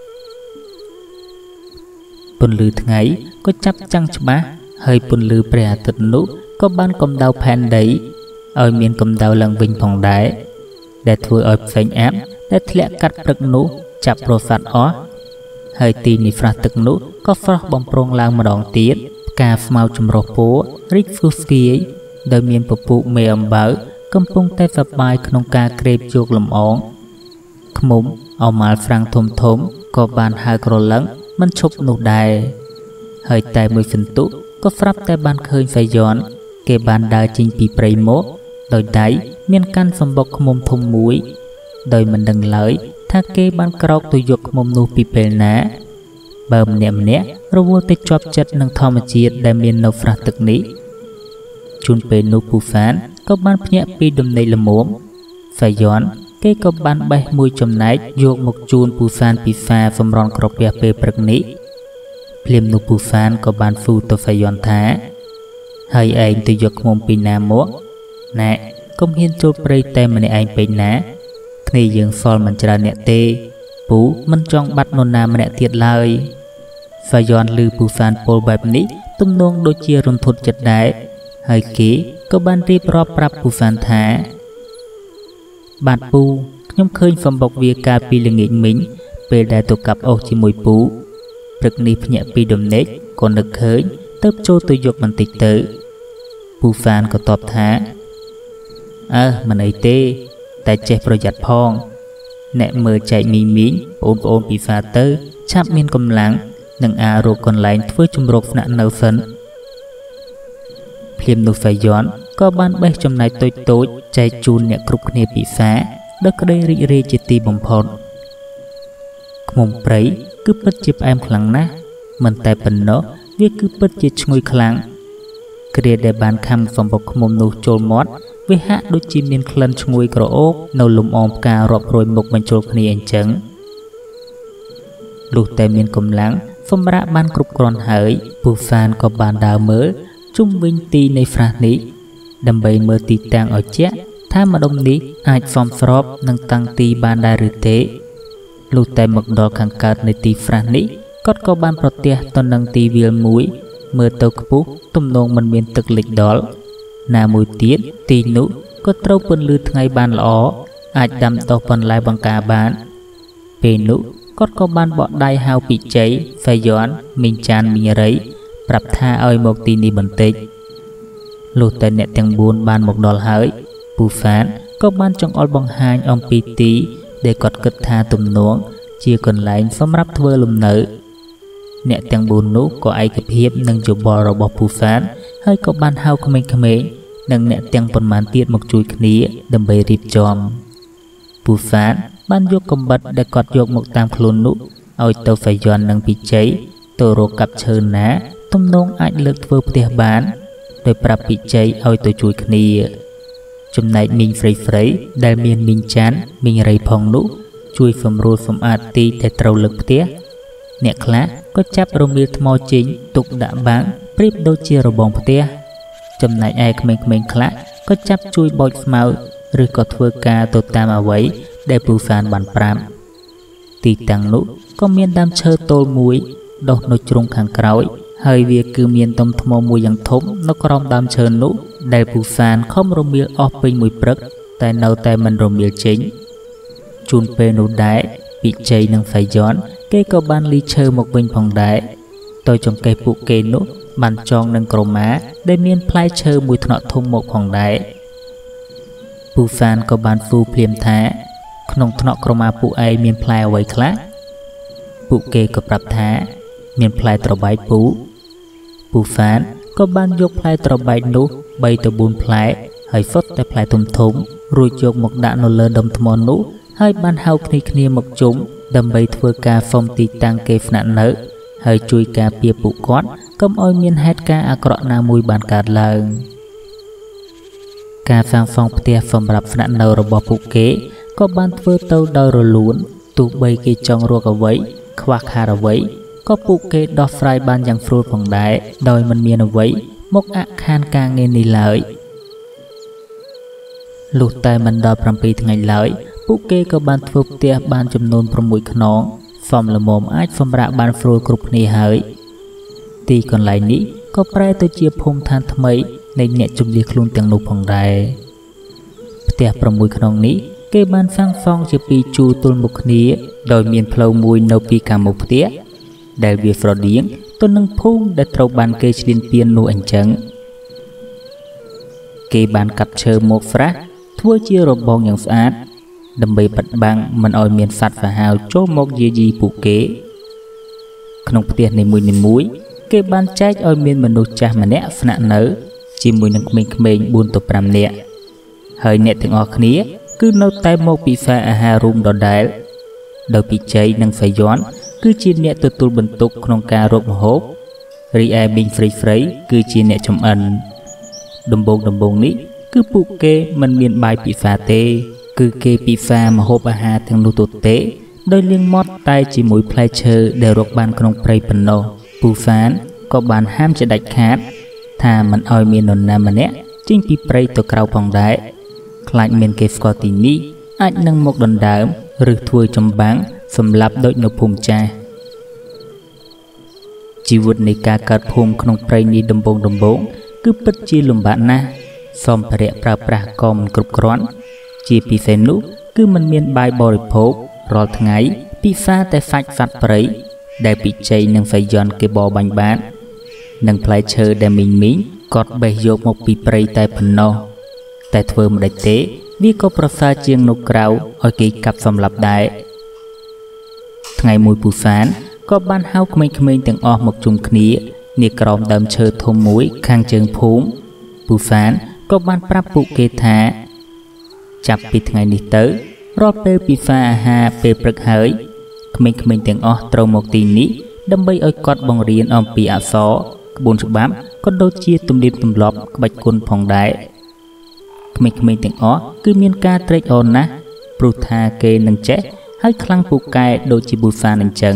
ពន្លឺថ្ងៃក៏ចាប់ចាំងច្បាស់ហើយពន្លឺព្រះអាទិត្យនោះក៏បានកម្ដៅផែនដីឲ្យមានកម្ដៅឡើងវិញផងដែរដែលធ្វើឲ្យផ្សេងអាប់ដែលធ្លាក់កាត់ព្រឹកនោះចាប់ប្រសាទអស់ហើយទីនេះស្រះទឹកនោះក៏ស្រស់បំប្រងឡើងម្ដងទៀតផ្កាស្មៅចម្រុះពណ៌រីកស្គុះស្គាយដោយមានពពុះមេអំបៅកំពុងតែសប្បាយក្នុងការក្រេបជោគលំអងឃ្មុំអមាល់ហ្វ្រាំងធំក៏បានហើរក្រឡឹងមិនឈប់នោះដែរហើយតែមួយសន្ទុះក៏ស្រាប់តែបានឃើញសាយ័នគេបានដើរចេញពីព្រៃមកដោយដៃមានកាន់សម្បុកឃ្មុំធំមួយដោយមិនដឹងឡើយថាគេបានក្រោកទៅយកឃ្មុំនោះពីពេលណាបើម្នាក់រវល់តែជាប់ចិត្តនឹងធម្មជាតិដែលមាននៅស្រះទឹកនេះជួនពេលនោះពូហ្វានក៏បានភ្ញាក់ពីដំណេកល្មមសាយ័នគេក៏បានបេះមួយចំណែកយកមកជូនពូហ្វានពីហ្វាសម្រន់ក្រពះពេលព្រឹកនេះភ្លាមនោះពូហ្វានក៏បានហ្វូទៅសាយ័នថាហើយឯងទៅយកឃ្មុំពីណាមកណែកុំហ៊ានចូលព្រៃតែម្នាក់ឯងពេកណាគ្នាយើងសល់មិនច្រើនអ្នកទេពូមិនចង់បាត់នរណាម្នាក់ទៀតឡើយសាយ័នឮពូហ្វានពោលបែបនេះទំនងដូចជារន្ធត់ចិត្តដែរហើយគេក៏បានរៀបរាប់ប្រាប់ពូហ្វានថាបាទពូខ្ញុំឃើញសម្បុកវាកាលពីល្ងាចមិញពេលដែលទៅកាប់អុសជាមួយពូព្រឹកនេះភ្ញាក់ពីដំណេកក៏នឹកឃើញទៅចូលទៅយកបន្តិចទៅពូហ្វានក៏តបថាមិនអីទេតែចេះប្រយ័ត្នផងអ្នកមើលចែកមីមីងបងប្អូនពីហ្វាទៅឆាប់មានកម្លាំងនឹងរកកន្លែងធ្វើជំរកស្នាក់នៅសិនភ្លាមនោះហ្វៃយ៉នក៏បានបេះចំណែកតូចចែកជូនអ្នកគ្រប់គ្នាពីហ្វាដោយក្តីរីករាយជាទីបំផុតឃ្មុំព្រៃគឺពិតជាផ្អែមខ្លាំងណាស់មិនតែប៉ុណ្ណោះវាគឺពិតជាឈ្ងុយខ្លាំងគ្រាដែលបានខាំសំបុកឃ្មុំនោះចូលមាត់វាហាក់ដូចជាមានក្លិនឈ្ងុយក្រអូបនៅលំអងផ្ការាប់រយមុខបញ្ចូលគ្នាអញ្ចឹងលុះតែមានកម្លាំងសម្រាប់បានគ្រប់គ្រាន់ហើយពូហ្វានក៏បានដើរមើលជុំវិញទីនៃហ្វ្រាស់នេះដើម្បីមើលទីតាំងឲ្យជាក់ថាម្ដុំនេះអាចសមស្របនឹងតាំងទីបានដែរឬទេលុះតែមកដល់ខាងកើតនៃទីហ្វ្រាស់នេះគាត់ក៏បានប្រទះទៅនឹងទីវាលមួយមើលទៅខ្ពស់ទំនងមិនមានទឹកលិចដល់ណាមួយទៀតទីនោះក៏ត្រូវពន្លឺថ្ងៃបានល្អអាចដាំដុះបន្លែបង្ការបានពេលនោះគាត់ក៏បានបកដៃហៅពីជ័យហ្វៃយ៉នមីងចានមីងរៃប្រាប់ថាឲ្យមកទីនេះបន្តិចលុះតែអ្នកទាំង4បានមកដល់ហើយពូហ្វានក៏បានចង្អុលបង្ហាញអំពីទីដែលគាត់គិតថាទំនងជាកន្លែងសម្រាប់ធ្វើលំនៅអ្នកទាំង4នោះក៏ឯកភាពនឹងយោបល់របស់ពូហ្វានហើយក៏បានហៅក្មេងៗនិងអ្នកទាំងប៉ុន្មានទៀតមកជួយគ្នាដើម្បីរៀបចំពូហ្វានបានយកកំបិតដែលគាត់យកមកតាមខ្លួននោះឲ្យទៅហ្វៃយ៉ននិងពីជ័យទៅរកកាប់ឈើណាទំនងអាចលើកធ្វើផ្ទះបានដោយប្រាប់ពីជ័យឲ្យទៅជួយគ្នាចំណែកមីងហ្វ្រៃដែលមានមីងចាន់មីងរៃផងនោះជួយសម្រួលសម្អាតទីដែលត្រូវលើកផ្ទះអ្នកខ្លះក៏ចាប់រមៀលថ្មចេញទុកដាក់បាំងប្រៀបដូចជារបងផ្ទះចំណែកឯក្មេងៗខ្លះក៏ចាប់ជួយបោចស្មៅឬក៏ធ្វើការទៅតាមអ្វីដែលពូហ្វានបានប្រាប់ទីតាំងនោះក៏មានដើមឈើទោលមួយដុះនៅជ្រុងខាងក្រោយហើយវាគឺមានដុំថ្មមួយយ៉ាងធំនៅក្រោមដើមឈើនោះដែលពូហ្វានខំរមៀលអស់ពេញមួយព្រឹកតែនៅតែមិនរមៀលចេញជួនពេលនោះដែរពីជ័យនិងហ្វៃយ៉នគេក៏បានលីឈើមកវិញផងដែរទៅចង្កេះពួកគេនោះបានចងនឹងក្រមាដែលមានផ្លែឈើមួយថ្នាក់ធំមកផងដែរពូហ្វានក៏បានហ្វូភ្លាមថាក្នុងថ្នាក់ក្រមាពួកឯងមានផ្លែអ្វីខ្លះពួកគេក៏ប្រាប់ថាមានផ្លែត្របែកពូហ្វានក៏បានយកផ្លែត្របែកនោះ3ទៅ4ផ្លែហើយហ្វឹកតែផ្លែធំរួចយកមកដាក់នៅលើដុំថ្មនោះហើយបានហៅគ្នាមកជុំដើម្បីធ្វើការហ្វុំទីតាំងគេស្នាក់នៅហើយជួយការពារពួកគាត់កុំឲ្យមានហេតុការណ៍អាក្រក់ណាមួយបានកើតឡើងការសាងសង់ផ្ទះសម្រាប់ស្នាក់នៅរបស់ពួកគេក៏បានធ្វើទៅដោយរលូនទោះបីគេចង់រកអ្វីខ្វះខាតអ្វីក៏ពួកគេដោះស្រាយបានយ៉ាងស្រួលផងដែរដោយមិនមានអ្វីមកអាក់ខានការងារនេះឡើយលុះតែមិនដល់7ថ្ងៃឡើយពួកគេក៏បានធ្វើផ្ទះបានចំនួន6ខ្នងសមល្មមអាចសម្រាប់បានស្រួលគ្រប់គ្នាហើយទីកន្លែងនេះក៏ប្រែទៅជាភូមិឋានថ្មីនៃអ្នកជំនះខ្លួនទាំងនោះផងដែរផ្ទះ6ខ្នងនេះគេបានសាងសង់ជាពីរជួរទល់មុខគ្នាដោយមានផ្លូវមួយនៅពីខាងមុខផ្ទះដែលវាស្រដៀងទៅនឹងភូមិដែលត្រូវបានគេឈ្លានពាននោះអញ្ចឹងគេបានកាប់ឈើមកហ្វ្រាស់ធ្វើជារបងយ៉ាងស្អាតដើម្បីបិទបាំងមិនឲ្យមានសត្វសាហាវចូលមកយាយីពួកគេក្នុងផ្ទះនីមួយៗគេបានចែកឲ្យមានមនុស្សចាស់ម្នាក់ស្នាក់នៅជាមួយនឹងក្មេងៗ4ទៅ5នាក់ហើយអ្នកទាំងអស់គ្នាគឺនៅតែមកពិសាអាហាររួមដដែលដោយពីជ័យនិងហ្វៃយ៉នគឺជាអ្នកទទួលបន្ទុកក្នុងការរកម្ហូបរីឯមីងហ្វ្រៃគឺជាអ្នកចម្អិនដំបូងនេះគឺពួកគេមិនមានបាយពិសាទេគឺគេពិសាម្ហូបអាហារទាំងនោះទទេដោយលាងមាត់តែជាមួយផ្លែឈើដែលរកបានក្នុងព្រៃប៉ុណ្ណោះពូហ្វានក៏បានហាមជាដាច់ខាតថាមិនឲ្យមាននរណាម្នាក់ចេញពីព្រៃទៅក្រៅផងដែរខ្លាចមានគេស្គាល់ទីនេះអាចនឹងមកដណ្ដើមឬធ្វើចម្បាំងសម្លាប់ដូចនៅភូមិចាស់ជីវិតនៃការកើតភូមិក្នុងព្រៃនេះដំបូងគឺពិតជាលំបាកណាស់សម្ភារៈប្រើប្រាស់ក៏មិនគ្រប់គ្រាន់ជាពិសេសនោះគឺមិនមានបាយបរិភោគរាល់ថ្ងៃពិសាតែសាច់សត្វព្រៃដែលពីជ័យនិងហ្វៃយ៉នគេបរបាញ់បាននិងផ្លែឈើដែលមីងគាត់បេះយកមកពីព្រៃតែប៉ុណ្ណោះតែធ្វើមិនដេចទេវាក៏ប្រសើរជាងនក្រៅឲ្យគេកាប់សម្លាប់ដែរថ្ងៃមួយពូសានក៏បានហៅក្មេងៗទាំងអស់មកជុំគ្នានាក្រោមដើមឈើធំមួយខាងជើងភូមិពូសានក៏បានប្រាប់ពួកគេថាចាប់ពីថ្ងៃនេះទៅរាល់ពេលពិសាអាហារពេលព្រឹកហើយក្មេងៗទាំងអស់ត្រូវមកទីនេះដើម្បីឲ្យគាត់បង្រៀនអំពីអក្សរក្បួនច្បាប់ក៏ដូចជាទំនៀមទម្លាប់ក្បាច់គុណផងដែរក្មេងៗទាំងអស់គឺមានការត្រេកអរណាស់ព្រោះថាគេនឹងចេះហើយខ្លាំងពូកែដូចជាពូសានអញ្ចឹង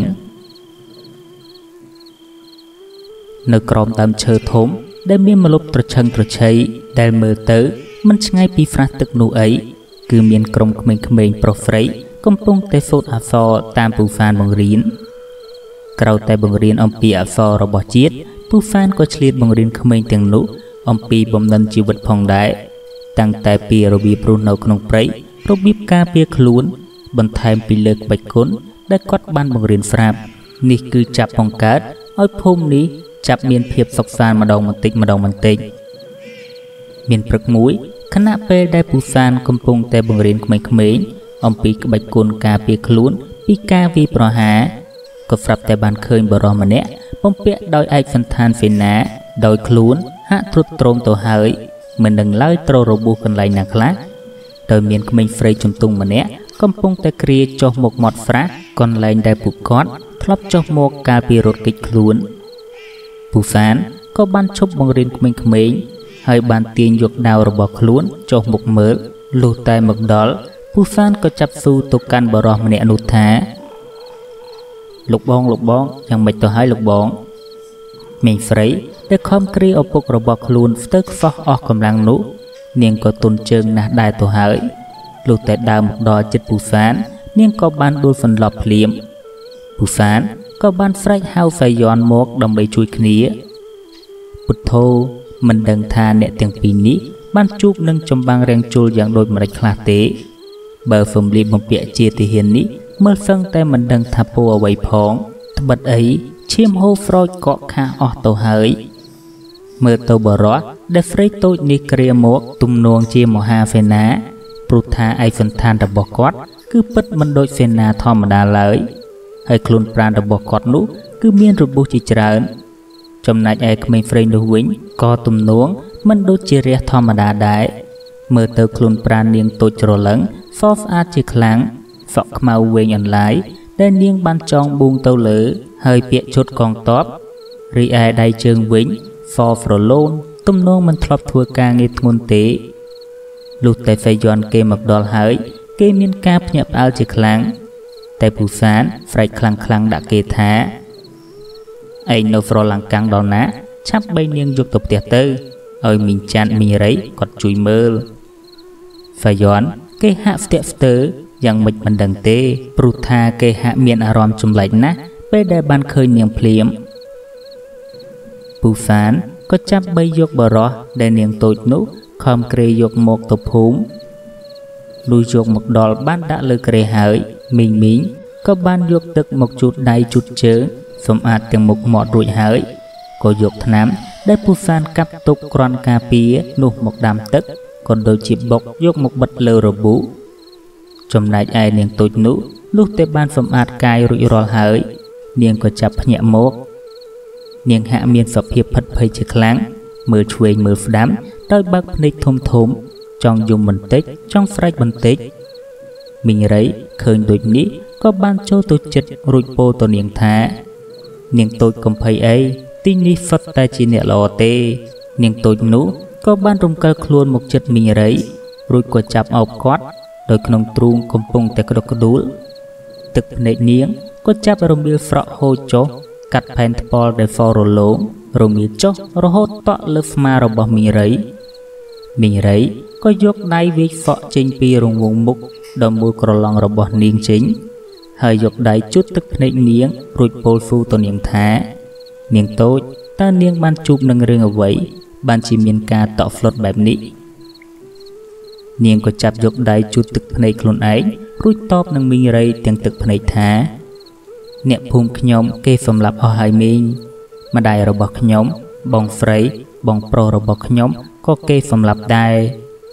នៅក្រោមដើមឈើធំដែលមានម្លប់ត្រឈឹងត្រឈៃដែលមើលទៅមិនឆ្ងាយពីស្រះទឹកនោះអីគឺមានក្រុមក្មេងៗប្រុសស្រីកំពុងតែសូត្រអក្សរតាមពូសានបង្រៀនក្រៅតែបង្រៀនអំពីអក្សររបស់ជាតិពូសានក៏ឆ្លៀតបង្រៀនក្មេងទាំងនោះអំពីបំណិនជីវិតផងដែរតាំងតែពីរបៀបរស់នៅក្នុងព្រៃរបៀបការពារខ្លួនបន្ថែមពីលើក្បាច់គុណដែលគាត់បានបង្រៀនស្រាប់នេះគឺចាប់បង្កើតឲ្យភូមិនេះចាប់មានភាពសុខសាន្តម្ដងបន្តិចម្ដងបន្តិចមានព្រឹកមួយខណៈពេលដែលពូសានកំពុងតែបង្រៀនក្មេងៗអំពីក្បាច់គុណការពារខ្លួនពីការវាយប្រហារក៏ស្រាប់តែបានឃើញបរិសម្នាក់បំពាក់ដោយឯកសណ្ឋានសេនាដោយខ្លួនហាក់ទ្រុឌទ្រោមទៅហើយមិននឹងឡើយត្រូវរបួសកន្លែងណាខ្លះដោយមានក្មេងស្រីជំទង់ម្នាក់កំពុងតែគ្រាចុះមកមាត់ស្រះកន្លែងដែលពួកគាត់ធ្លាប់ចុះមកកាលពីរត់គេចខ្លួនពូសានក៏បានឈប់បង្រៀនក្មេងៗហើយបានទាញយកដាវរបស់ខ្លួនចុះមកមើលលុះតែមកដល់ពូសានក៏ចាប់ស៊ូទៅកាន់បរិសម្នាក់នោះថាលោកបងយ៉ាងម៉េចទៅហើយលោកបងមេងស្រីដែលខំគ្រាឪពុករបស់ខ្លួនស្ទើរខ្សោះអស់កម្លាំងនោះនាងក៏ទន់ជើងណាស់ដែរទៅហើយលុះតែដើរមកដល់ជិតពូសាននាងក៏បានដួលសន្លប់ភ្លាមពូសានក៏បានស្រែកហៅសាយ័នមកដើម្បីជួយគ្នាពុទ្ធោមិនដឹងថាអ្នកទាំងពីរនេះបានជួបនឹងចម្បាំងរាំងជុលយ៉ាងដូចម្តេចខ្លះទេបើសំលៀកបំពាក់ជាទាហាននេះមើលសឹងតែមិនដឹងថាពោអ្វីផងត្បិតអីឈាមហូរស្រោចកក់ខាអស់ទៅហើយមើលទៅបរោះដែលស្រីតូចនេះគ្រាមកទំនងជាមហាសេនាព្រោះថាឯកសណ្ឋានរបស់គាត់គឺពិតមិនដូចសេនាធម្មតាឡើយហើយខ្លួនប្រាណរបស់គាត់នោះគឺមានរបួសជាច្រើនចំណែកឯក្មេងស្រីនោះវិញក៏ទំនងមិនដូចជារះធម្មតាដែរមើលទៅខ្លួនប្រាណនាងតូចច្រឡឹងសស្អាតជាខ្លាំងសក់ខ្មៅវែងអន្លាយដែលនាងបានចងបួងទៅលើហើយពាក់ឈុតកងទ័ពរីឯដៃជើងវិញសស្រឡូនទំនងមិនធ្លាប់ធ្វើការងារធ្ងន់ទេលុះតែសាយ័នគេមកដល់ហើយគេមានការភ្ញាក់ផ្អើលជាខ្លាំងតែពូសានស្រែកខ្លាំងដាក់គេថាឯងនៅស្រឡាំងកាំងដល់ណាឆាប់បីនាងយកទៅផ្ទះទៅឲ្យមីងចាន់មីងរៃគាត់ជួយមើលសាយ័នគេហាក់ស្ទាក់ស្ទើរយ៉ាងមិនដឹងទេព្រោះថាគេហាក់មានអារម្មណ៍ចម្លែកណាស់ពេលដែលបានឃើញនាងភ្លាមពូសានក៏ចាប់បីយកបរោះដែលនាងតូចនោះខំក្រេយកមកទៅភូមិលុះយកមកដល់បានដាក់លើក្រេហើយមីងក៏បានយកទឹកមកជូតដៃជូតជើងសម្អាតទាំងមុខមាត់រួចហើយក៏យកថ្នាំដែលពូសានកាប់ទុកក្រាន់ការពារនោះមកដាំទឹកក៏ដូចជាបុកយកមកបិទលើរបួសចំណែកឯនាងតូចនោះលុះតែបានសម្អាតកាយរួចរាល់ហើយនាងក៏ចាប់ភ្ញាក់មកនាងហាក់មានសភាពផិតភ័យជាខ្លាំងមើលឆ្វេងមើលស្ដាំដោយបើកភ្នែកធំចង់យំបន្តិចចង់ស្រែកបន្តិចមីងរៃឃើញដូចនេះក៏បានចូលទៅជិតរួចពោលទៅនាងថានាងតូចកំភៃអីទីនេះសុទ្ធតែជាអ្នកល្អទេនាងតូចនោះក៏បានរំកិលខ្លួនមកជិតមីងរៃរួចក៏ចាប់អោបគាត់ដោយក្នុងទ្រូងកំពុងតែក្តុកក្តួលទឹកភ្នែកនាងក៏ចាប់រមៀលស្រក់ហូរចុះកាត់ផែនថ្ពាល់ដែលសរលោងរមៀលចុះរហូតតក់លើស្មារបស់មីងរៃក៏យកដៃវាយសក់ចេញពីរង្វង់មុខដល់មូលក្រឡងរបស់នាងចេញហើយយកដៃជូតទឹកភ្នែកនាងរួចពោលស៊ូទៅនាងថានាងតូចតើនាងបានជួបនឹងរឿងអ្វីបានជាមានការតក់ស្លុតបែបនេះនាងក៏ចាប់យកដៃជូតទឹកភ្នែកខ្លួនឯងរួចតបនឹងមីងរៃទាំងទឹកភ្នែកថាអ្នកភូមិខ្ញុំគេសម្លាប់អស់ហើយមីងម្ដាយរបស់ខ្ញុំបងស្រីបងប្រុសរបស់ខ្ញុំក៏គេសម្លាប់ដែរ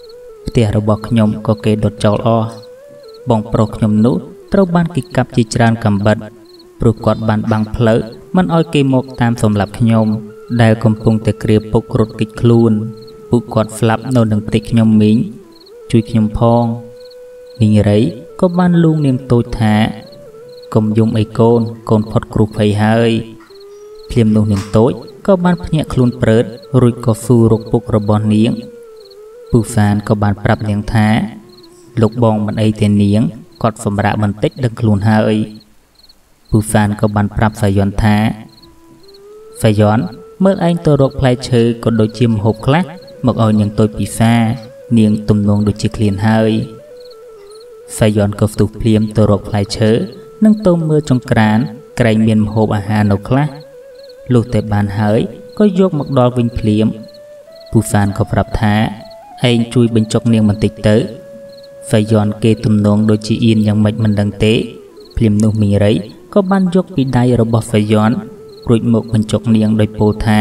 ផ្ទះរបស់ខ្ញុំក៏គេដុតចោលអស់បងប្រុសខ្ញុំនោះត្រូវបានគេកាប់ជាច្រើនកំបិតព្រោះគាត់បានបាំងផ្លូវមិនឲ្យគេមកតាមសម្លាប់ខ្ញុំដែលកំពុងតែគ្រាពុករត់គេចខ្លួនពួកគាត់ស្លាប់នៅនឹងផ្ទៃខ្ញុំមីងជួយខ្ញុំផងមីងរៃក៏បានលូងនាងតូចថាកុំយំអីកូនផុតគ្រោះភ័យហើយភ្លាមនោះនាងតូចក៏បានភ្ញាក់ខ្លួនព្រើតរួចក៏ស៊ូរកពុករបស់នាងពូហ្វានក៏បានប្រាប់នាងថាលោកបងមិនអីទេនាងគាត់សម្រាកបន្តិចដឹងខ្លួនហើយពូហ្វានក៏បានប្រាប់ហ្វាយ៉នថាហ្វាយ៉នមើលឯងទៅរកផ្លែឈើក៏ដូចជាម្ហូបខ្លះមកឲ្យនាងតូចពិសានាងទំនងដូចជាឃ្លានហើយហ្វាយ៉នក៏ផ្ទុះភ្លាមទៅរកផ្លែឈើនិងទៅមើលចង្ក្រានក្រែងមានម្ហូបអាហារនៅខ្លះលុះតែបានហើយក៏យកមកដល់វិញភ្លាមពូហ្វានក៏ប្រាប់ថាឯងជួយបញ្ចុកនាងបន្តិចទៅហ្វាយ៉នគេទំនងដូចជាអៀនយ៉ាងម៉េចមិនដឹងទេភ្លាមនោះមីរៃក៏បានយកពីដៃរបស់ហ្វាយ៉នរួចមកបញ្ចុកនាងដោយពោលថា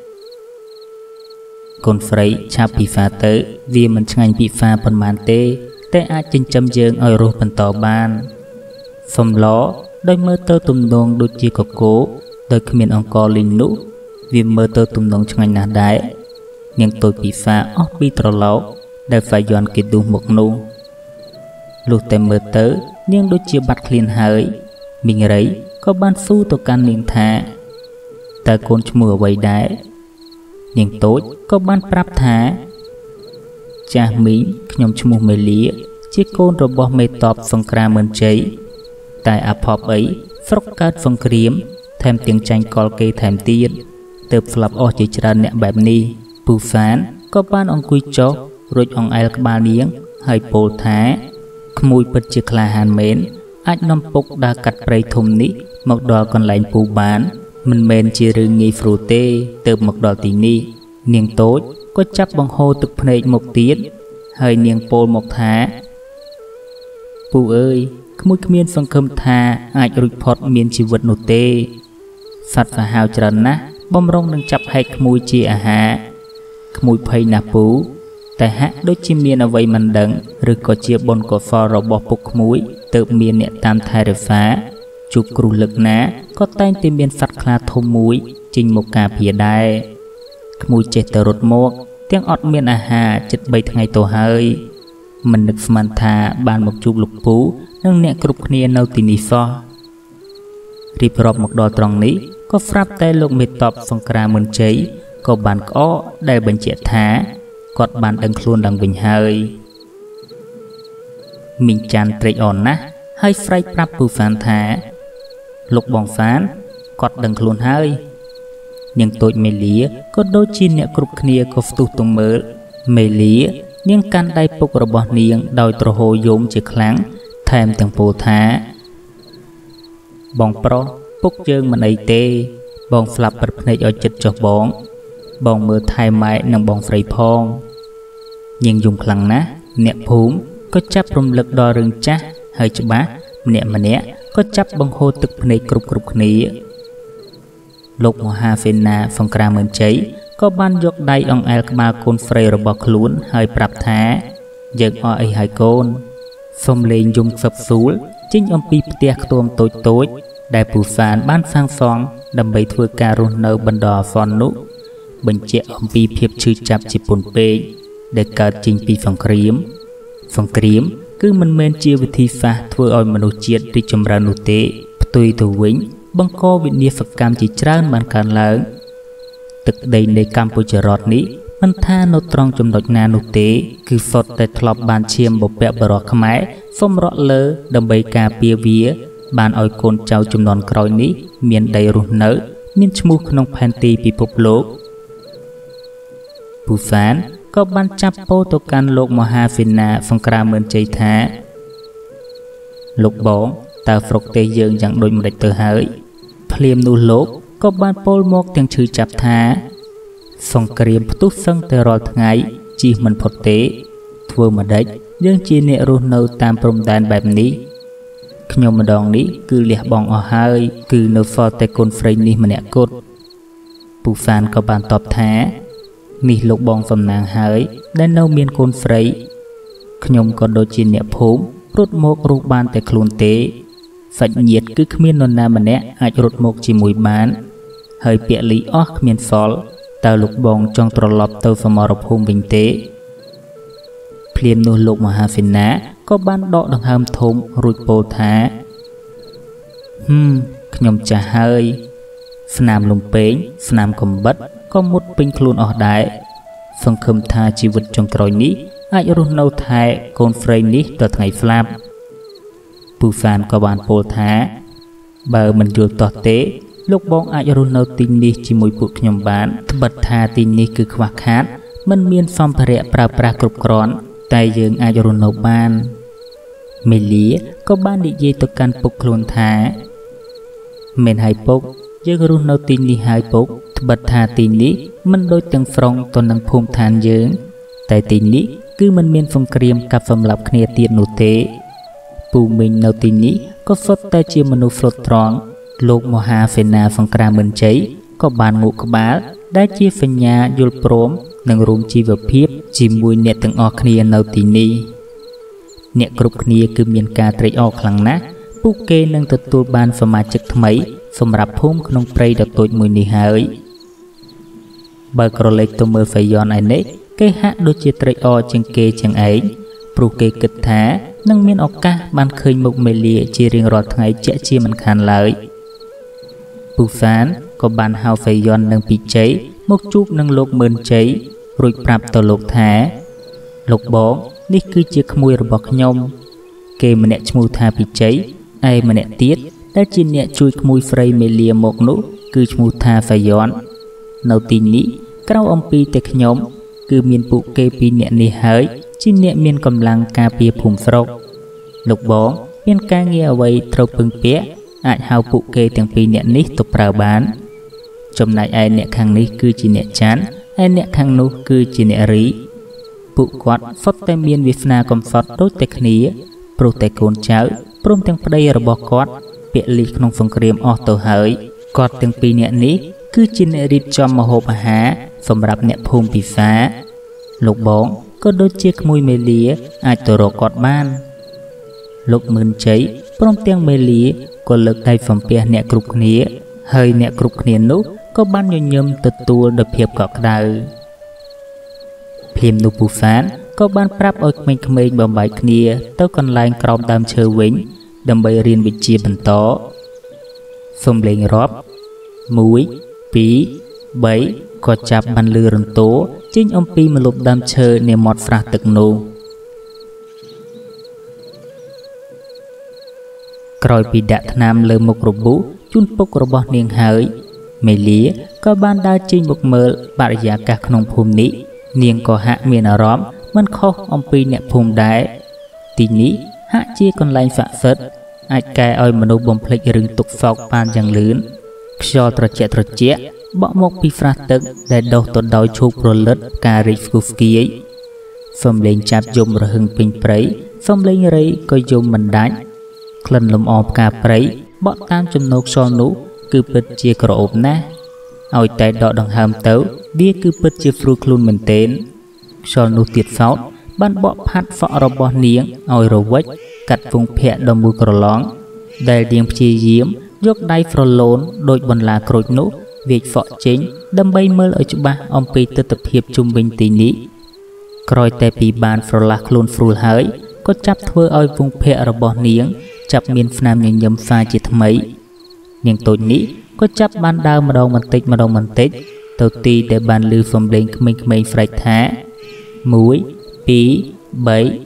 កូនស្រីឆាប់ពីហ្វាទៅវាមិនឆ្ងាញ់ពីហ្វាប៉ុន្មានទេតែអាចចិញ្ចឹមយើងឲ្យរស់បន្តបានសំឡដោយមើលទៅទំនងដូចជាកកោដោយគ្មានអង្ករលីងនោះវាមើលទៅទំនងឆ្ងាញ់ណាស់ដែរនាងតូចពីហ្វាអស់ពីត្រឡោកដែលហ្វាយ៉នគេដួសមកនោះលុះតែមើលទៅនាងដូចជាបាត់ឃ្លានហើយមីងរៃក៏បានស៊ូទៅកាន់នាងថាតើកូនឈ្មោះអ្វីដែរនាងតូចក៏បានប្រាប់ថាចាស់មីងខ្ញុំឈ្មោះមេលាជាកូនរបស់មេតបសង្គ្រាមមិនជ័យតែអភ័ព្វអីស្រុកកើតសង្គ្រាមថែមទាំងចាញ់កលគេថែមទៀតទើបស្លាប់អស់ជាច្រើនអ្នកបែបនេះពូហ្វានក៏បានអង្គុយចុះរួចអង្អែលក្បាលនាងហើយពោលថាក្មួយពិតជាក្លាហានមែនអាចនាំពុកដើរកាត់ព្រៃធំនេះមកដល់កន្លែងពូបានមិនមែនជារឿងងាយស្រួលទេទើបមកដល់ទីនេះនាងតូចក៏ចាប់បង្ហូរទឹកភ្នែកមកទៀតហើយនាងពោលមកថាពូអើយក្មួយគ្មានសង្ឃឹមថាអាចរួចផុតមានជីវិតនោះទេសត្វសាហាវច្រើនណាស់បំរុងនឹងចាប់ហែកក្មួយជាអាហារក្មួយភ័យណាស់ពូតែហាក់ដូចជាមានអ្វីមិនដឹងឬក៏ជាបុណ្យកុសលរបស់ពុកក្មួយទើបមានអ្នកតាមថែរក្សាជួបគ្រោះលឹកណាក៏តែងតែមានសត្វខ្លាធំមួយចេញមកការពារដែរក្មួយចេះតែរត់មកទាំងអត់មានអាហារជិត3ថ្ងៃទៅហើយមិននឹកស្មានថាបានមកជួបលោកពូនិងអ្នកគ្រប់គ្នានៅទីនេះសោះរៀបរាប់មកដល់ត្រង់នេះក៏ស្រាប់តែលោកមេតបសង្គ្រាមមិនជ័យក៏បានក្អកដែលបញ្ជាក់ថាគាត់បានដឹងខ្លួនឡើងវិញហើយមីងចាន់ត្រេកអរណាស់ហើយស្រែកប្រាប់ពូហ្វានថាលោកបងហ្វានគាត់ដឹងខ្លួនហើយនាងតូចមេលាក៏ដូចជាអ្នកគ្រប់គ្នាក៏ផ្ទុះទៅមើលមេលានាងកាន់ដៃពុករបស់នាងដោយទ្រហោយំជាខ្លាំងថែមទាំងពោលថាបងប្រុសពុកយើងមិនអីទេបងស្លាប់ពិតភ្នែកឲ្យចិត្តចុះបងមើលថែម៉ែនិងបងស្រីផងនាងយំខ្លាំងណាស់អ្នកភូមិក៏ចាប់រំលឹកដល់រឿងចាស់ហើយច្បាស់ម្នាក់ក៏ចាប់បង្ហូរទឹកភ្នែកគ្រប់គ្នាលោកមហាសេនាសង្គ្រាមមិនជ័យក៏បានយកដៃអង្អែលក្បាលកូនស្រីរបស់ខ្លួនហើយប្រាប់ថាយើងអស់អីហើយកូនសុំលេងយំខ្សឹបស៊ូលចេញអំពីផ្ទះខ្ទមតូចដែលពូហ្វានបានសាងសង់ដើម្បីធ្វើការរស់នៅបណ្ដោះអាសន្ននោះបញ្ជាក់អំពីភាពឈឺចាប់ជាពន់ពេកដែលកើតចេញពីសង្គ្រាមគឺមិនមែនជាវិធីសាស្ត្រធ្វើឲ្យមនុស្សជាតិរីកចម្រើននោះទេផ្ទុយទៅវិញបង្កវិនាសកម្មជាច្រើនបានកើនឡើងទឹកដីនៃកម្ពុជារដ្ឋនេះមិនថានៅត្រង់ចំណុចណានោះទេគឺសុទ្ធតែធ្លាប់បានឈាមបុព្វបុរសខ្មែរសម្រក់លើដើម្បីការពារវាបានឲ្យកូនចៅជំនាន់ក្រោយនេះមានដីរស់នៅមានឈ្មោះក្នុងផែនទីពិភពលោកពូហ្វានក៏បានចាប់ពោទៅកាន់លោកមហាសេនាសង្គ្រាមមិនជ័យថាលោកបងតើស្រុកទេសយើងយ៉ាងដូចម្ដេចទៅហើយភ្លាមនោះលោកក៏បានពោលមកទាំងឈឺចាប់ថាសង្គ្រាមផ្ទុះសឹងតែរាល់ថ្ងៃជិះមិនផុតទេធ្វើម្ដេចយើងជាអ្នករស់នៅតាមព្រំដែនបែបនេះខ្ញុំម្ដងនេះគឺលះបង់អស់ហើយគឺនៅសល់តែកូនស្រីនេះម្នាក់គត់ពូហ្វានក៏បានតបថានេះលោកបងសំណាងហើយដែលនៅមានកូនស្រីខ្ញុំក៏ដូចជាអ្នកភូមិរត់មករស់បានតែខ្លួនទេសាច់ញាតិគឺគ្មាននរណាម្នាក់អាចរត់មកជាមួយបានហើយពាក្យលីអស់គ្មានសល់តើលោកបងចង់ត្រឡប់ទៅសមរភូមិវិញទេភ្លាមនោះលោកមហាសេនាក៏បានដកដង្ហើមធំរួចពោលថាខ្ញុំចាស់ហើយស្នាមលំពេងស្នាមកំបិតក៏មុតពេញខ្លួនអស់ដែរសង្ឃឹមថាជីវិតចុងក្រោយនេះអាចរស់នៅថែកូនស្រីនេះដល់ថ្ងៃស្លាប់ពូសានក៏បានពោលថាបើមិនយល់តោះទេលោកបងអាចរស់នៅទីនេះជាមួយពួកខ្ញុំបានត្បិតថាទីនេះគឺខ្វះខាតមិនមានសម្ភារៈប្រើប្រាស់គ្រប់គ្រាន់តែយើងអាចរស់នៅបានមេលាក៏បាននិយាយទៅកាន់ពុកខ្លួនថាមែនហើយពុកយើងរស់នៅទីនេះហើយពុកត្បិតថាទីនេះមិនដូចទាំងស្រុងទៅនឹងភូមិឋានយើងតែទីនេះគឺមិនមានសង្គ្រាមកាប់សម្លាប់គ្នាទៀតនោះទេពូមីងនៅទីនេះក៏សុទ្ធតែជាមនុស្សស្លូតត្រង់លោកមហាសេនាសង្គ្រាមមិនជ័យក៏បានងក់ក្បាលដែលជាសញ្ញាយល់ព្រមនឹងរួមជីវភាពជាមួយអ្នកទាំងអស់គ្នានៅទីនេះអ្នកគ្រប់គ្នាគឺមានការត្រេកអរខ្លាំងណាស់ពួកគេនឹងទទួលបានសមាជិកថ្មីសម្រាប់ភូមិក្នុងព្រៃដ៏តូចមួយនេះហើយបើក្រឡេកទៅមើលហ្វៃយ៉នឯនេះគេហាក់ដូចជាត្រេកអរជាងគេជាងឯងព្រោះគេគិតថានឹងមានឱកាសបានឃើញមុខមេលាជារៀងរាល់ថ្ងៃជាក់ជាមិនខានឡើយពូសានក៏បានហៅហ្វៃយ៉ននិងពីជ័យមកជួបនឹងលោកម៉ឺនជ័យរួចប្រាប់ទៅលោកថាលោកបងនេះគឺជាក្មួយរបស់ខ្ញុំគេម្នាក់ឈ្មោះថាពីជ័យឯម្នាក់ទៀតដែលជាអ្នកជួយក្មួយស្រីមេលាមកនោះគឺឈ្មោះថាហ្វៃយ៉ននៅទីនេះក្រៅអំពីតែខ្ញុំគឺមានពួកគេពីរនាក់នេះហើយជាអ្នកមានកម្លាំងការពារភូមិស្រុកលោកបងមានការងារអ្វីត្រូវពឹងពាក់អាចហៅពួកគេទាំងពីរនាក់នេះទៅប្រើបានចំណែកឯអ្នកខាងនេះគឺជាអ្នកចាន់ហើយអ្នកខាងនោះគឺជាអ្នករីពួកគាត់សុទ្ធតែមានវាសនាកំសត់ដូចតែគ្នាព្រោះតែកូនចៅព្រមទាំងប្តីរបស់គាត់ពាក់លីក្នុងសង្គ្រាមអស់ទៅហើយគាត់ទាំងពីរនាក់នេះគឺជាអ្នករៀបចំម្ហូបអាហារសម្រាប់អ្នកភូមិពិសាលោកបងក៏ដូចជាក្មួយមេលាអាចទៅរកគាត់បានលោកម៉ឺនជ័យព្រមទាំងមេលាក៏លើកដៃសំពះអ្នកគ្រប់គ្នាហើយអ្នកគ្រប់គ្នានោះក៏បានញញឹមទទួលដោយភាពកក់ក្ដៅភ្លាមនោះពូសានក៏បានប្រាប់ឲ្យក្មេងៗបំបែកគ្នាទៅកន្លែងក្រោមដើមឈើវិញដើម្បីរៀនវិជ្ជាបន្តសូមលេងរាប់1 2 3ក៏ចាប់បានលឺរន្ទោចេញអំពីម្លប់ដើមឈើនាមាត់ស្រះទឹកនោះក្រោយពីដាក់ថ្នាំលើមុខរបួសជូនពុករបស់នាងហើយមេលាក៏បានដើរចេញមកមើលបរិយាកាសក្នុងភូមិនេះនាងក៏ហាក់មានអារម្មណ៍មិនខុសអំពីអ្នកភូមិដែរទីនេះហាក់ជាកន្លែងស័ក្តិសិទ្ធិអាចកែឲ្យមនុស្សបំភ្លេចរឿងទុក្ខសោកបានយ៉ាងលឿនខ្យល់ត្រជាក់បក់មកពីស្រះទឹកដែលដុះទៅដោយឈូកប្រលិតការរីកស្គុះស្គាយសំឡេងចាប់យំរហឹងពេញព្រៃសំឡេងរៃក៏យំមិនដាច់ក្លិនលំអផ្កាព្រៃបក់តាមចំណោខ្យល់នោះគឺពិតជាក្រអូបណាស់ឲ្យតែដកដង្ហើមទៅវាគឺពិតជាស្រួលខ្លួនមែនទែនខ្យល់នោះទៀតសោតបានបក់ផាត់សក់របស់នាងឲ្យរវិចកាត់វងភ័ក្រដល់មួយក្រឡងដែលនាងព្យាយាមយកដៃស្រលូនដោយបន្លាក្រូចនោះវាចសក់ចេញដើម្បីមើលឲ្យច្បាស់អំពីទិដ្ឋភាពជុំវិញទីនេះក្រោយតែពីបានស្រឡះខ្លួនស្រួលហើយក៏ចាប់ធ្វើឲ្យវងភ័ក្ររបស់នាងចាប់មានស្នាមញញឹមសាជាថ្មីនាងតូចនេះក៏ចាប់បានដើរម្ដងបន្តិចទៅទីដែលបានឮសំឡេងក្មេងៗស្រែកថា1 2 3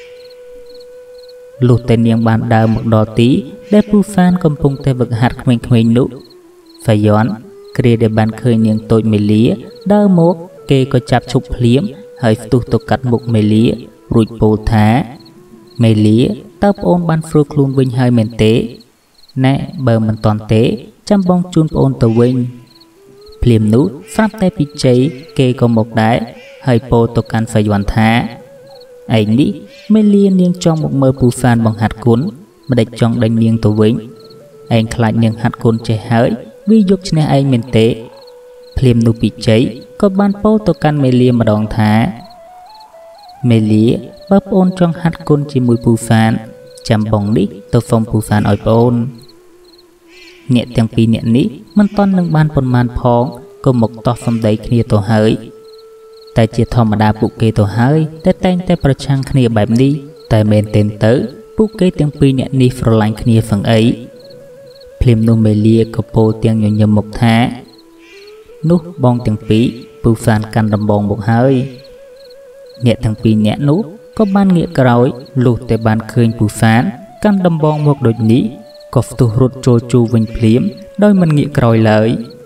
លុះតែនាងបានដើរមកដល់ទីដែលពូសានកំពុងតែវឹកហាត់ក្មេងៗនោះហ្វៃយ៉នគ្រាដែលបានឃើញនាងតូចមេលាដើរមកគេក៏ចាប់ឈប់ភ្លាមហើយផ្ទុះទៅកាត់មុខមេលារួចពោលថាមេលាតើប្អូនបានស្រួលខ្លួនវិញហើយមែនទេណែបើមិនតាន់ទេចាំបងជូនប្អូនទៅវិញភ្លាមនោះស្រាប់តែពីជ័យគេក៏មកដែរហើយពោលទៅកាន់ហ្វៃយ៉នថាឯនេះមេលានាងចង់មកមើលពូសានបង្ហាត់គុណមិនដេចចង់ដេញនាងទៅវិញឯងខ្លាចនាងហាត់គុណចេះហើយវាយកឈ្នះឯងមែនទេភ្លាមនោះពីជ័យក៏បានពោលទៅកាន់មេលាម្ដងថាមេលាបើប្អូនចង់ហាត់គុនជាមួយពូហ្វានចាំបងនេះទៅហ្វុំពូហ្វានឲ្យប្អូនអ្នកទាំងពីរអ្នកនេះមិនតន់នឹងបានប៉ុន្មានផងក៏មកតោះសម្ដីគ្នាទៅហើយតែជាធម្មតាពួកគេទៅហើយតែតែងតែប្រឆាំងគ្នាបែបនេះតែមែនទែនទៅពួកគេទាំងពីរអ្នកនេះស្រឡាញ់គ្នាហ្វឹងអីភ្លាមនោះមេលាក៏ពោលទាំងញញឹមមកថានោះបងទាំងពីរពូហ្វានកាន់ដំបងមកហើយអ្នកទាំងពីរអ្នកនោះក៏បានងាកក្រោយលុះតែបានឃើញពូហ្វានកាន់ដំបងមកដូចនេះក៏ផ្ទុះរត់ចូលជួរវិញភ្លាមដោយមិនងាកក្រោយឡើយ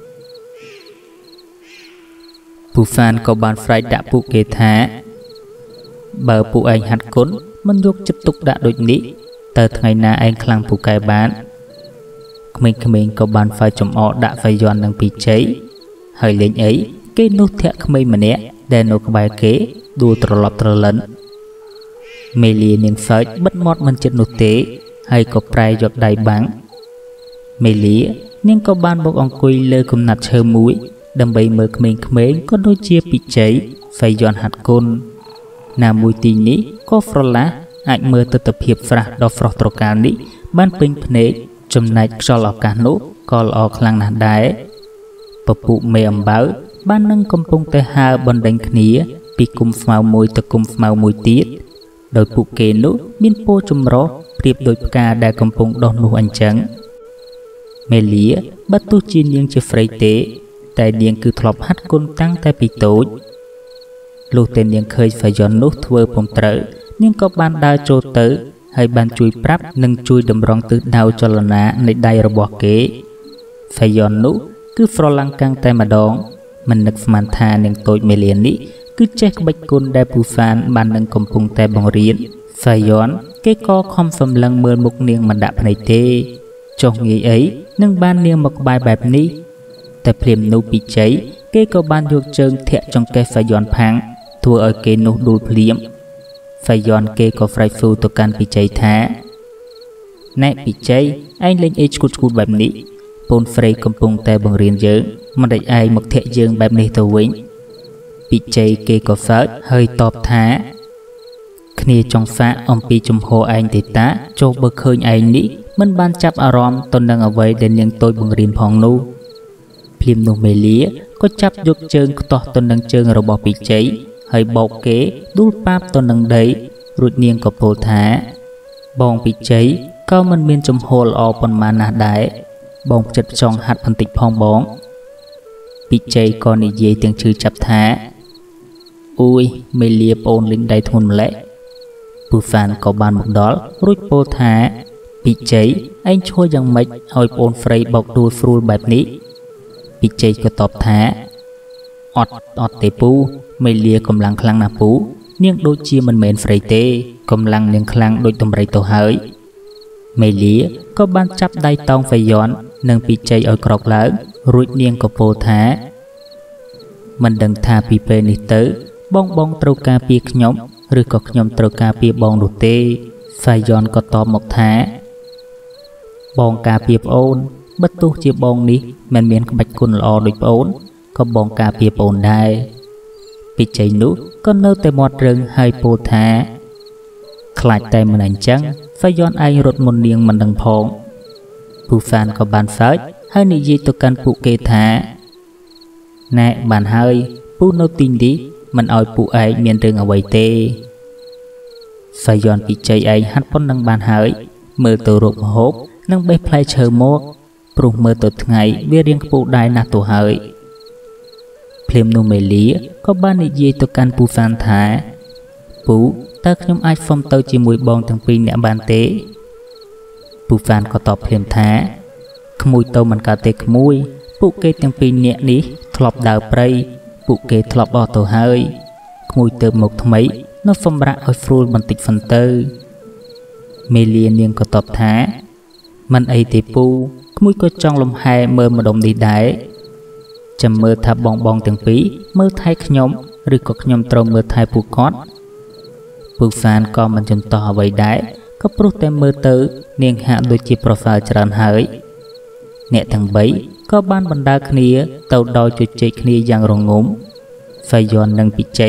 ពូហ្វានក៏បានស្រែកដាក់ពួកគេថាបើពួកឯងហាត់គុនមិនយកចិត្តទុកដាក់ដូចនេះតើថ្ងៃណាឯងខ្លាំងពូកែបានក្មេងៗក៏បានហ្វាយចំអកដាក់ហ្វាយ័ននឹងពីជ័យហើយលេងអីគេនោះធាក់ក្មេងម្នាក់ដែលនៅក្បែរគេដួលត្រឡប់ត្រលិនមេលានាងហ្វាយបិទមាត់មិនចិត្តនោះទេហើយក៏ប្រែយកដៃបាំងមេលានាងក៏បានមកអង្គុយលើកំណាត់ឈើមួយដើម្បីមើលក្មេងៗក៏ដូចជាពីជ័យហ្វាយ័នហាត់គុនណាមួយទីនេះក៏ស្រឡះអាចមើលទិដ្ឋភាពស្រះដ៏ស្រស់ត្រកាលនេះបានពេញភ្នែកចំណែកខ្យល់ឱកាសនោះក៏ល្អខ្លាំងណាស់ដែរពពុះមេអំបៅបាននឹងកំពុងតែហើរបណ្ដេញគ្នាពីគុំស្មៅមួយទៅគុំស្មៅមួយទៀតដោយពួកគេនោះមានពណ៌ចម្រុះប្រៀបដូចផ្កាដែលកំពុងដុះនោះអញ្ចឹងមេលាបើទោះជានាងជាស្រីទេតែនាងគឺធ្លាប់ហាត់គុនតាំងតែពីតូចលុះតែនាងឃើញហ្វាយ័ននោះធ្វើពុំត្រូវនាងក៏បានដើរចូលទៅហើយបានជួយប្រាប់និងជួយតម្រង់ទិសដៅចលនានៃដៃរបស់គេហ្វាយ័ននោះគឺស្រឡាំងកាំងតែម្ដងមិននឹកស្មានថានាងតូចមេលានេះគឺចេះក្បាច់គុនដែលពូហ្វានបាននឹងកំពុងតែបង្រៀនហ្វាយ័នគេក៏ខំសម្លឹងមើលមុខនាងមិនដាក់ភ្នែកទេចុះងាយអីនឹងបាននាងមកក្បែរបែបនេះតែភ្លាមនោះពីជ័យគេក៏បានយកជើងធាក់ចង្កេះហ្វាយ័នផាំងធ្វើឲ្យគេនោះដួលភ្លាមហ្វាយ័នគេក៏ស្រែកហ្វូទៅកាន់ពីជ័យថាណែពីជ័យឯងលេងអីឈួតបែបនេះពូនស្រីកំពុងតែបង្រៀនយើងមិនដេចឯងមកធាក់យើងបែបនេះទៅវិញពីជ័យគេក៏សើចហើយតបថាគ្នាចង់សាកអំពីជំហរឯងទេតាចុះបើឃើញឯងនេះមិនបានចាប់អារម្មណ៍ទៅនឹងអ្វីដែលនាងតូចបង្រៀនផងនោះភ្លាមនោះមេលាក៏ចាប់យកជើងខ្ទាស់ទៅនឹងជើងរបស់ពីជ័យហើយបោកគេដួលប៉ាបទៅនឹងដីរួចនាងក៏ពោលថាបងពីជ័យក៏មិនមានជំហរល្អប៉ុន្មានណាស់ដែរបងចិត្តចង់ហាត់បន្តិចផងបងពីជ័យក៏និយាយទាំងឈឺចាប់ថាអូយមេលាប្អូនលេងដៃធ្ងន់ម្ល៉េះពូហ្វានក៏បានមកដល់រួចពោលថាពីជ័យឯងឈួរយ៉ាងម៉េចឲ្យប្អូនស្រីបោកដួលស្រួលបែបនេះពីជ័យក៏តបថាអត់ទេពូមេលាកម្លាំងខ្លាំងណាស់ពូនាងដូចជាមិនមែនស្រីទេកម្លាំងនាងខ្លាំងដូចតម្រៃទៅហើយមេលាក៏បានចាប់ដៃតោងហ្វាយ័ននិងពីជ័យឲ្យក្រោកឡើងរួចនាងក៏ពោលថាមិនដឹងថាពីពេលនេះទៅបងត្រូវការពារខ្ញុំឬក៏ខ្ញុំត្រូវការពារបងនោះទេហ្វាយ័នក៏តបមកថាបងការពារប្អូនបើទោះជាបងនេះមិនមានក្បាច់គុនល្អដូចប្អូនក៏បងការពារប្អូនដែរពីជ័យនោះក៏នៅតែមាត់រឹងហើយពោលថាខ្លាចតែមិនអញ្ចឹងហ្វាយ័នឯងរត់មុននាងមិនដឹងផងពូហ្វានក៏បានសើចហើយនិយាយទៅកាន់ពួកគេថាណែបានហើយពូនៅទីនេះមិនឲ្យពួកឯងមានរឿងអ្វីទេហ្វាយ័នពីជ័យឯងហាត់ប៉ុណ្ណឹងបានហើយមើលទៅរកម្ហូបនិងបេះផ្លែឈើមកព្រោះមើលទៅថ្ងៃវារៀងខ្ពស់ដែរណាស់ទៅហើយភ្លាមនោះមេលាក៏បាននិយាយទៅកាន់ពូហ្វានថាពូតើខ្ញុំអាចហ្វុំទៅជាមួយបងទាំងពីរអ្នកបានទេពូហ្វានក៏តបភ្លាមថាក្មួយទៅមិនកើតទេក្មួយពួកគេទាំងពីរអ្នកនេះធ្លាប់ដើរព្រៃពួកគេធ្លាប់អស់ទៅហើយក្មួយទៅមកថ្មីនៅសម្រាប់ឲ្យស្រួលបន្តិចសិនទៅមេលានាងក៏តបថាមិនអីទេពូក្មួយក៏ចង់លំហែមើលម្ដុំនេះដែរចាំមើលថាបងទាំងពីរមើលថែខ្ញុំឬក៏ខ្ញុំត្រូវមើលថែពួកគាត់ពូហ្វានក៏មិនចំតោះអ្វីដែរក៏ព្រោះតែមើលទៅនាងហាក់ដូចជាប្រសើរច្រើនហើយអ្នកទាំង3ក៏បានបណ្ដើរគ្នាទៅដល់ជជែកគ្នាយ៉ាងរងំហ្វាយ័ននិងពីជ័យ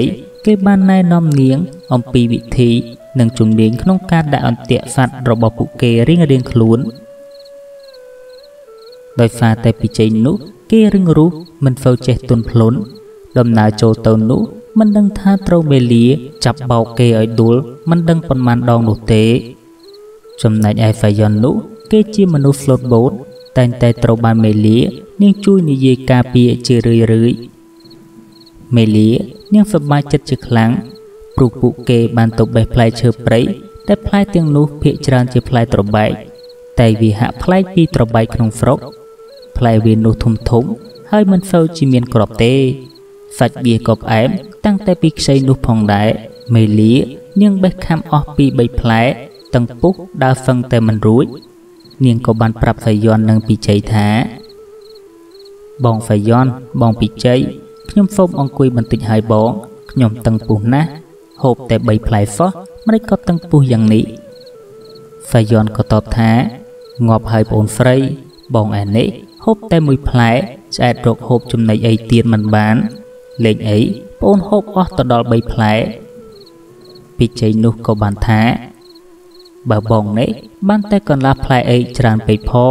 គេបានណែនាំនាងអំពីវិធីនិងជំនាញក្នុងការដាក់អន្ទាក់សត្វរបស់ពួកគេរៀងៗខ្លួនដោយសារតែពីជ័យនោះគេរឹងរូសមិនសូវចេះទន់ភ្លន់ដំណើរចូលទៅនោះមិនដឹងថាត្រូវមេលាចាប់បោកគេឲ្យដួលមិនដឹងប៉ុន្មានដងនោះទេចំណែកឯហ្វាយ៉ននោះគេជាមនុស្សស្លូតបូតតែងតែត្រូវបានមេលានាងជួយនិយាយការពារជារឿយៗមេលានាងសប្បាយចិត្តជាខ្លាំងព្រោះពួកគេបានទៅបេះផ្លែឈើព្រៃតែផ្លែទាំងនោះភាគច្រើនជាផ្លែត្របែកតែវាហាក់ប្លែកពីត្របែកក្នុងស្រុកផ្លែវានោះធំធំហើយមិនសូវជាមានគ្រាប់ទេសាច់វាក៏ផ្អែមតាំងតែពីខ្ចីនោះផងដែរមេលានាងបេះខាំអស់ពី3ផ្លែទាំងពុះដើរហ្វឹងតែមិនរួចនាងក៏បានប្រាប់ហ្វាយ៉ននិងពីជ័យថាបងហ្វាយ៉នបងពីជ័យខ្ញុំសូមអង្គុយបន្តិចហើយបងខ្ញុំតឹងពុះណាស់ហូបតែ3ផ្លែសោះមិនក៏តឹងពុះយ៉ាងនេះហ្វាយ៉នក៏តបថាងាប់ហើយបងស្រីបងឯនេះហូបតែ1ផ្លែឆ្អែតរកហូបចំណីអីទៀតមិនបានលេងអីបងហូបអស់ទៅដល់3ផ្លែពីជ័យនោះក៏បានថាបើបងនេះបានតែកន្លះផ្លែអីច្រើនពេកផង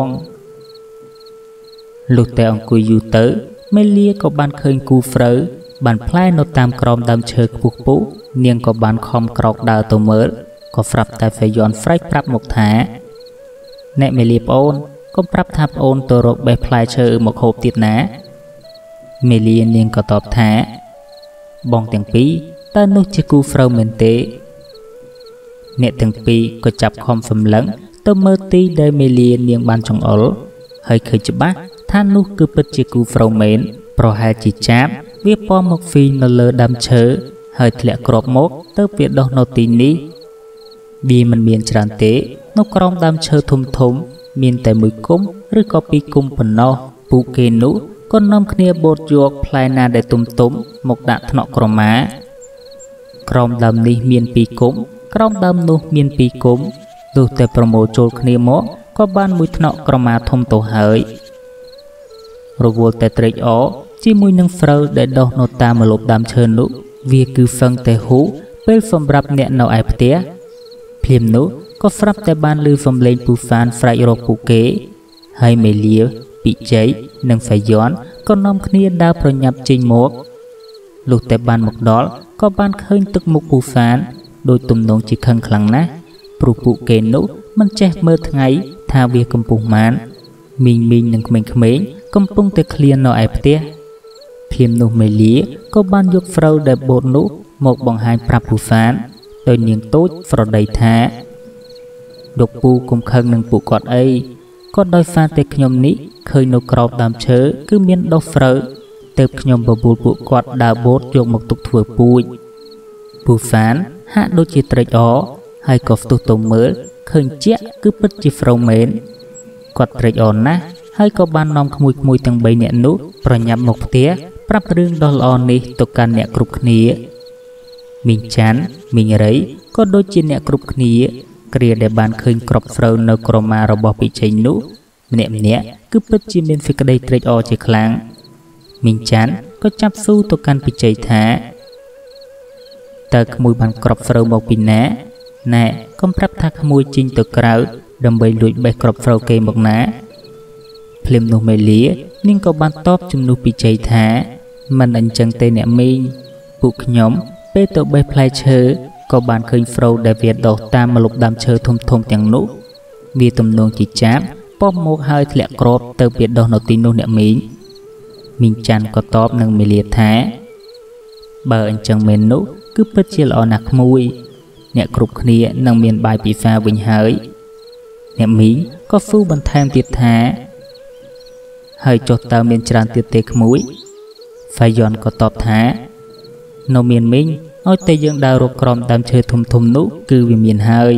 លុះតែអង្គុយយូរទៅមេលាក៏បានឃើញគូស្រូវបានផ្លែនៅតាមក្រោមដើមឈើខ្ពស់ពុះនាងក៏បានខំក្រោកដើរទៅមើលក៏ស្រាប់តែហ្វាយ៉នស្រែកប្រាប់មកថាអ្នកមេលាប្អូនកុំប្រាប់ថាប្អូនទៅរកបេះផ្លែឈើមកហូបទៀតណាមេលានាងក៏តបថាបងទាំងពីរតើនោះជាគូស្រូវមែនទេអ្នកទាំងពីរក៏ចាប់ខំសម្លឹងទៅមើលទីដែលមេលានាងបានចង្អុលហើយឃើញច្បាស់ថានោះគឺពិតជាគូស្រូវមែនប្រហែលជាចាបវាពណ៌មកហ្វីនៅលើដើមឈើហើយធ្លាក់គ្រាប់មកទៅវាដុះនៅទីនេះវាមិនមានច្រើនទេនៅក្រោមដើមឈើធំធំមានតែ1គុម្ពឬក៏2គុម្ពប៉ុណ្ណោះពួកគេនោះក៏នាំគ្នាបូតយកផ្លែណាដែលទុំមកដាក់ថ្នាក់ក្រមាក្រោមដើមនេះមាន2គុម្ពក្រោមដើមនោះមាន2គុម្ពទោះតែប្រមូលចូលគ្នាមកក៏បានមួយថ្នាក់ក្រមាធំទៅហើយរវល់តែត្រេកអរជាមួយនឹងស្រូវដែលដុះនៅតាមម្លប់ដើមឈើនោះវាគឺហ្វឹងតែហ៊ូពេលសម្រាប់អ្នកនៅឯផ្ទះភ្លាមនោះក៏ស្រាប់តែបានឮសំឡេងពូហ្វានស្រែករកពួកគេហើយមេលាពីជ័យនិងហ្វាយ៉នក៏នាំគ្នាដើរប្រញាប់ចេញមកលុះតែបានមកដល់ក៏បានឃើញទឹកមុខពូហ្វានដោយទំនងជាខឹងខ្លាំងណាស់ព្រោះពួកគេនោះមិនចេះមើលថ្ងៃថាវាកំពុះម៉ានមីងនិងក្មេងៗកំពុងតែឃ្លាននៅឯផ្ទះភ្លាមនោះមេលាក៏បានយកស្រូវដែលបូតនោះមកបង្ហាញប្រាប់ពូហ្វានដោយនាងតូចស្រដីថាលោកពូកុំខឹងនឹងពួកគាត់អីក៏ដោយសារតែខ្ញុំនេះឃើញនៅក្រោមដើមឈើគឺមានដុះស្រូវទើបខ្ញុំបបួលពួកគាត់ដើរបូតយកមកទុកធ្វើពូជពូហ្វានហាក់ដូចជាត្រេកអរហើយក៏ផ្ទុះទៅមើលឃើញជាក់គឺពិតជាស្រូវមែនគាត់ត្រេកអរណាស់ហើយក៏បាននាំក្មួយទាំង3នាក់នោះប្រញាប់មកផ្ទះប្រាប់រឿងដ៏ល្អនេះទៅកាន់អ្នកគ្រប់គ្នាមីងច័ន្ទមីងរៃក៏ដូចជាអ្នកគ្រប់គ្នាគ្រាដែលបានឃើញក្របស្រូវនៅក្រមារបស់ពីជ័យនោះម្នាក់គឺពិតជាមានសេចក្តីត្រេកអរជាខ្លាំងមីងច័ន្ទក៏ចាប់ស៊ូទៅកាន់ពីជ័យថាតើក្មួយបានក្របស្រូវមកពីណាណែកុំប្រាប់ថាក្មួយជីងទៅក្រៅដើម្បីលួចបេះក្របស្រូវគេមកណាភ្លាមនោះមេលានាងក៏បានតបជំនួសពីជ័យថាមិនអញ្ចឹងទេអ្នកមីងពួកខ្ញុំពេលទៅបេះផ្លែឈើក៏បានឃើញស្រូវដែលវាដុះតាមម្លប់ដើមឈើធំទាំងនោះវាទំនងជាចាបប៉ុមមកហើយធ្លាក់គ្រាប់ទៅវាដុះនៅទីនោះអ្នកមីងច័ន្ទក៏តបនឹងមេលាថាបើអញ្ចឹងមែននោះគឺពិតជាល្អណាស់ក្មួយអ្នកគ្រប់គ្នានឹងមានបាយពិសាវិញហើយអ្នកមីងក៏ស៊ូបន្ថែមទៀតថាហើយចុះតើមានច្រើនទៀតទេក្មួយហ្វាយ៉នក៏តបថានៅមានមីងឲ្យតែយើងដើររកក្រោមដើមឈើធំនោះគឺវាមានហើយ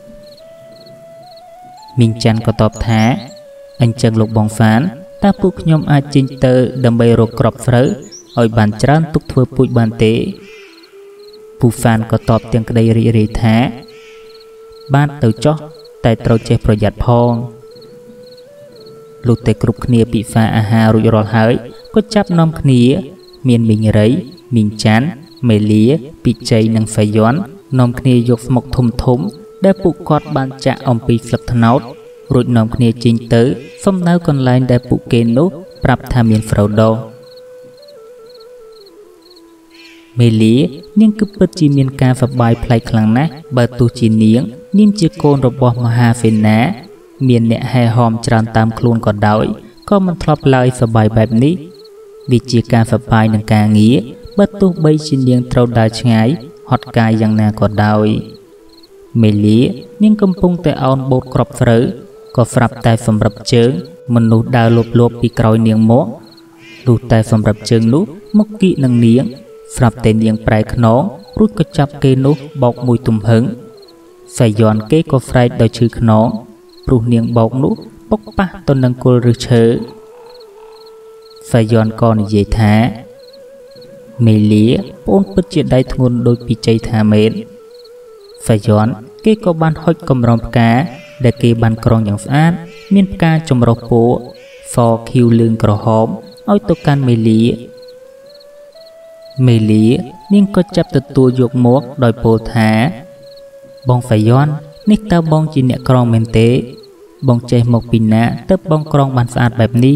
មីងច័ន្ទក៏តបថាអញ្ចឹងលោកបងហ្វានតើពួកខ្ញុំអាចចេញទៅដើម្បីរកក្របស្រូវឲ្យបានច្រើនទុកធ្វើពូជបានទេពូហ្វានក៏តបទាំងក្តីរីករាយថាបានទៅចុះតែត្រូវចេះប្រយ័ត្នផងលុះតែគ្រប់គ្នាពិសាអាហាររួចរាល់ហើយក៏ចាប់នាំគ្នាមានមីងរៃមីងច័ន្ទមេលាពីជ័យនិងហ្វាយ៉ននាំគ្នាយកស្មុកធំធំដែលពួកគាត់បានចាក់អំពីស្លឹកត្នោតរួចនាំគ្នាចេញទៅសំដៅកន្លែងដែលពួកគេនោះប្រាប់ថាមានហ្វ្រូដោមេលានាងគឺពិតជាមានការសប្បាយប្លែកខ្លាំងណាស់បើទោះជានាងជាកូនរបស់មហាសេនាមានអ្នកហែហមច្រើនតាមខ្លួនក៏ដោយក៏មិនធ្លាប់ឡើយសប្បាយបែបនេះវាជាការសប្បាយនឹងការងារបើទោះបីជានាងត្រូវដើរឆ្ងាយហត់កាយយ៉ាងណាក៏ដោយមេលានាងកំពុងតែអោនបូតក្របស្រូវក៏ស្រាប់តែសម្រាប់ជើងមនុស្សដើរលបពីក្រោយនាងមកលុះតែសម្រាប់ជើងនោះមកគីនឹងនាងស្រាប់តែនាងប្រែខ្នងរួចក៏ចាប់គេនោះបោកមួយទំហឹងសាយ័នគេក៏ស្រែកដោយឈឺខ្នងព្រោះនាងបោកនោះពុកប៉ះទៅនឹងគល់ឫសឈើសាយ័នក៏និយាយថាមេលាប្អូនពិតជាដៃធ្ងន់ដូចពីជ័យថាមែនសាយ័នគេក៏បានហុចកម្រងផ្កាដែលគេបានក្រងយ៉ាងស្អាតមានផ្កាចម្រុះពណ៌សខៀវលឿងក្រហមឲ្យទៅកាន់មេលានាងក៏ចាប់ទទួលយកមកដោយពោលថាបងសាយ័ននេះតើបងជាអ្នកក្រងមែនទេបងចេះមកពីណាទើបបងក្រងបានស្អាតបែបនេះ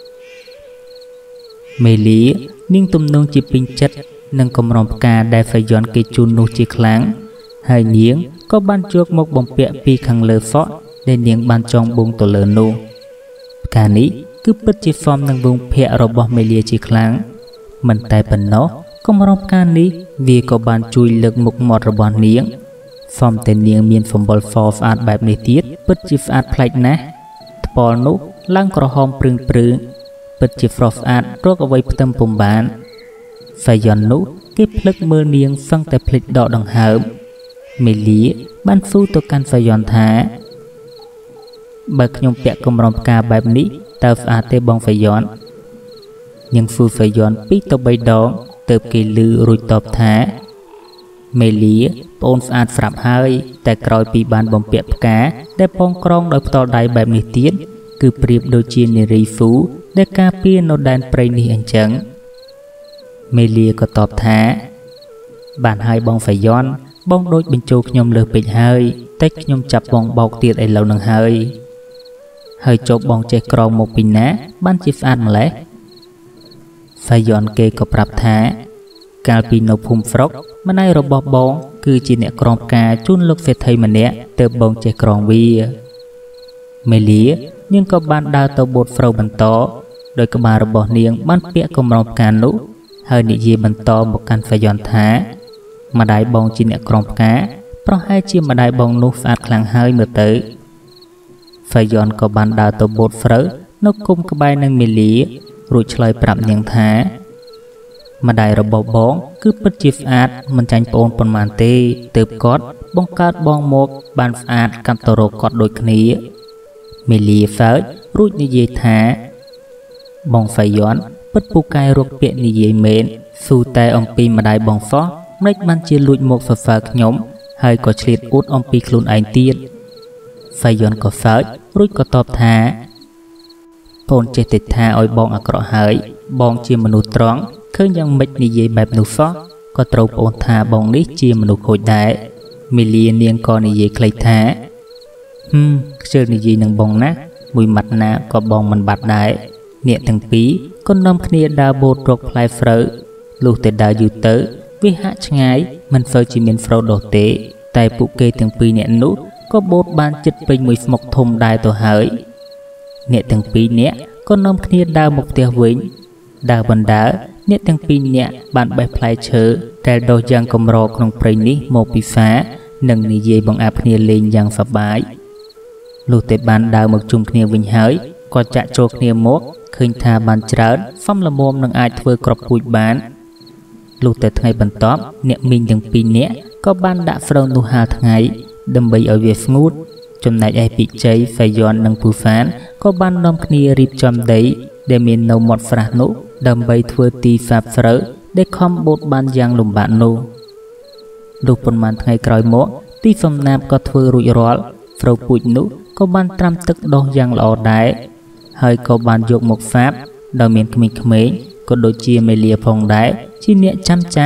មេលានាងទំនងជាពេញចិត្តនឹងកម្រងផ្កាដែលសាយ័នគេជូននោះជាខ្លាំងហើយនាងក៏បានយកមកបំពាក់ពីខាងលើសក់ដែលនាងបានចងបួងទៅលើនោះផ្កានេះគឺពិតជាសមនឹងវងភ័ក្ររបស់មេលាជាខ្លាំងមិនតែប៉ុណ្ណោះកម្រងផ្កានេះវាក៏បានជួយលើកមុខមាត់របស់នាងសមតែនាងមានសម្បុរសស្អាតបែបនេះទៀតពិតជាស្អាតប្លែកណាស់ថ្ពាល់នោះឡើងក្រហមព្រឹងពិតជាស្រស់ស្អាតរកអ្វីផ្ទឹមពុំបានសាយ័ននោះគេភ្លឹកមើលនាងសឹងតែភ្លេចដកដង្ហើមមេលាបានស៊ូទៅកាន់សាយ័នថាបើខ្ញុំពាក់កម្រងផ្កាបែបនេះតើស្អាតទេបងសាយ័ននាងស៊ូសាយ័ន2 ទៅ 3 ដងទើបគេឮរួចតបថាមេលាប្អូនស្អាតស្រាប់ហើយតែក្រោយពីបានបំពាក់ផ្កាដែលពងក្រងដោយផ្ទាល់ដៃបែបនេះទៀតគឺប្រៀបដូចជានារីស៊ូដែលការពារនៅដែនព្រៃនេះអញ្ចឹងមេលាក៏តបថាបានហើយបងសាយ័នបងដូចបញ្ចូលខ្ញុំលើសពេកហើយតែខ្ញុំចាប់បងបោកទៀតឥឡូវនឹងហើយចុះបងចេះក្រងមកពីណាបានជាស្អាតម្ល៉េះសាយ័នគេក៏ប្រាប់ថាកាលពីនៅភូមិស្រុកម្ដាយរបស់បងគឺជាអ្នកក្រងផ្កាជូនលោកសេដ្ឋីម្នាក់ទើបបងចេះក្រងវាមេលានាងក៏បានដើរទៅបូតស្រូវបន្តដោយក្បាលរបស់នាងបានពាក់កម្រងផ្កានោះហើយនិយាយបន្តមកកាន់សាយ័នថាម្ដាយបងជាអ្នកក្រងផ្កាប្រហែលជាម្ដាយបងនោះស្អាតខ្លាំងហើយមើលទៅសាយ័នក៏បានដើរទៅបូតស្រូវនៅគុំក្បែរនឹងមេលារួចឆ្លើយប្រាប់នាងថាម្ដាយរបស់បងគឺពិតជាស្អាតមិនចាញ់ប្អូនប៉ុន្មានទេទើបគាត់បង្កើតបងមកបានស្អាតកាត់ទៅរកគាត់ដូចគ្នាមេលាសើចរួចនិយាយថាបងសាយ័នពិតពូកែរកពាក្យនិយាយមែនស៊ូតែអំពីម្ដាយបងសោះមិនបានជាលួចមកសរសើរខ្ញុំហើយក៏ឆ្លៀតអួតអំពីខ្លួនឯងទៀតសាយ័នក៏សើចរួចក៏តបថាប្អូនចេះតែថាឲ្យបងអាក្រក់ហើយបងជាមនុស្សត្រង់ឃើញយ៉ាងម៉េចនិយាយបែបនោះសោះក៏ត្រូវប្អូនថាបងនេះជាមនុស្សខូចដែរមេលានាងក៏និយាយខ្លីថាខ្ជិលនិយាយនឹងបងណាមួយម៉ាត់ណាក៏បងមិនបាត់ដែរអ្នកទាំងពីរក៏នាំគ្នាដើរបូតរកផ្លែស្រូវលុះតែដើរយូរទៅវាហាក់ឆ្ងាយមិនសូវជាមានហ្វ្រូដោះទេតែពួកគេទាំងពីរអ្នកនោះក៏បូតបានជិតពេញមួយស្មុកធំដែរទៅហើយអ្នកទាំងពីរនាក់ក៏នាំគ្នាដើរមកផ្ទះវិញដើរបណ្ដើរអ្នកទាំងពីរនាក់បានបេះផ្លែឈើដែលដុះយ៉ាងកម្រក្នុងព្រៃនេះមកពិសានិងនិយាយបង្អាប់គ្នាលេងយ៉ាងសប្បាយលុះតែបានដើរមកជុំគ្នាវិញហើយក៏ចាក់ចូលគ្នាមកឃើញថាបានច្រើនសមល្មមនឹងអាចធ្វើក្របពូជបានលុះតែថ្ងៃបន្ទាប់អ្នកមីងទាំងពីរនាក់ក៏បានដាក់ស្រូវនោះហាលថ្ងៃដើម្បីឲ្យវាស្ងួតចំណែកឯពិជ័យសាយ័ននិងពូហ្វានក៏បាននាំគ្នារៀបចំដីដែលមាននៅមាត់ស្រះនោះដើម្បីធ្វើទីសាបស្រូវដែលខំបូតបានយ៉ាងលំបាកនោះលុះប៉ុន្មានថ្ងៃក្រោយមកទីសំណាបក៏ធ្វើរួចរាល់ស្រូវពូជនោះក៏បានត្រាំទឹកដុះយ៉ាងល្អដែរហើយក៏បានយកមកសាបដោយមានក្មេងៗក៏ដូចជាមេលាផងដែរជាអ្នកចាំចាប់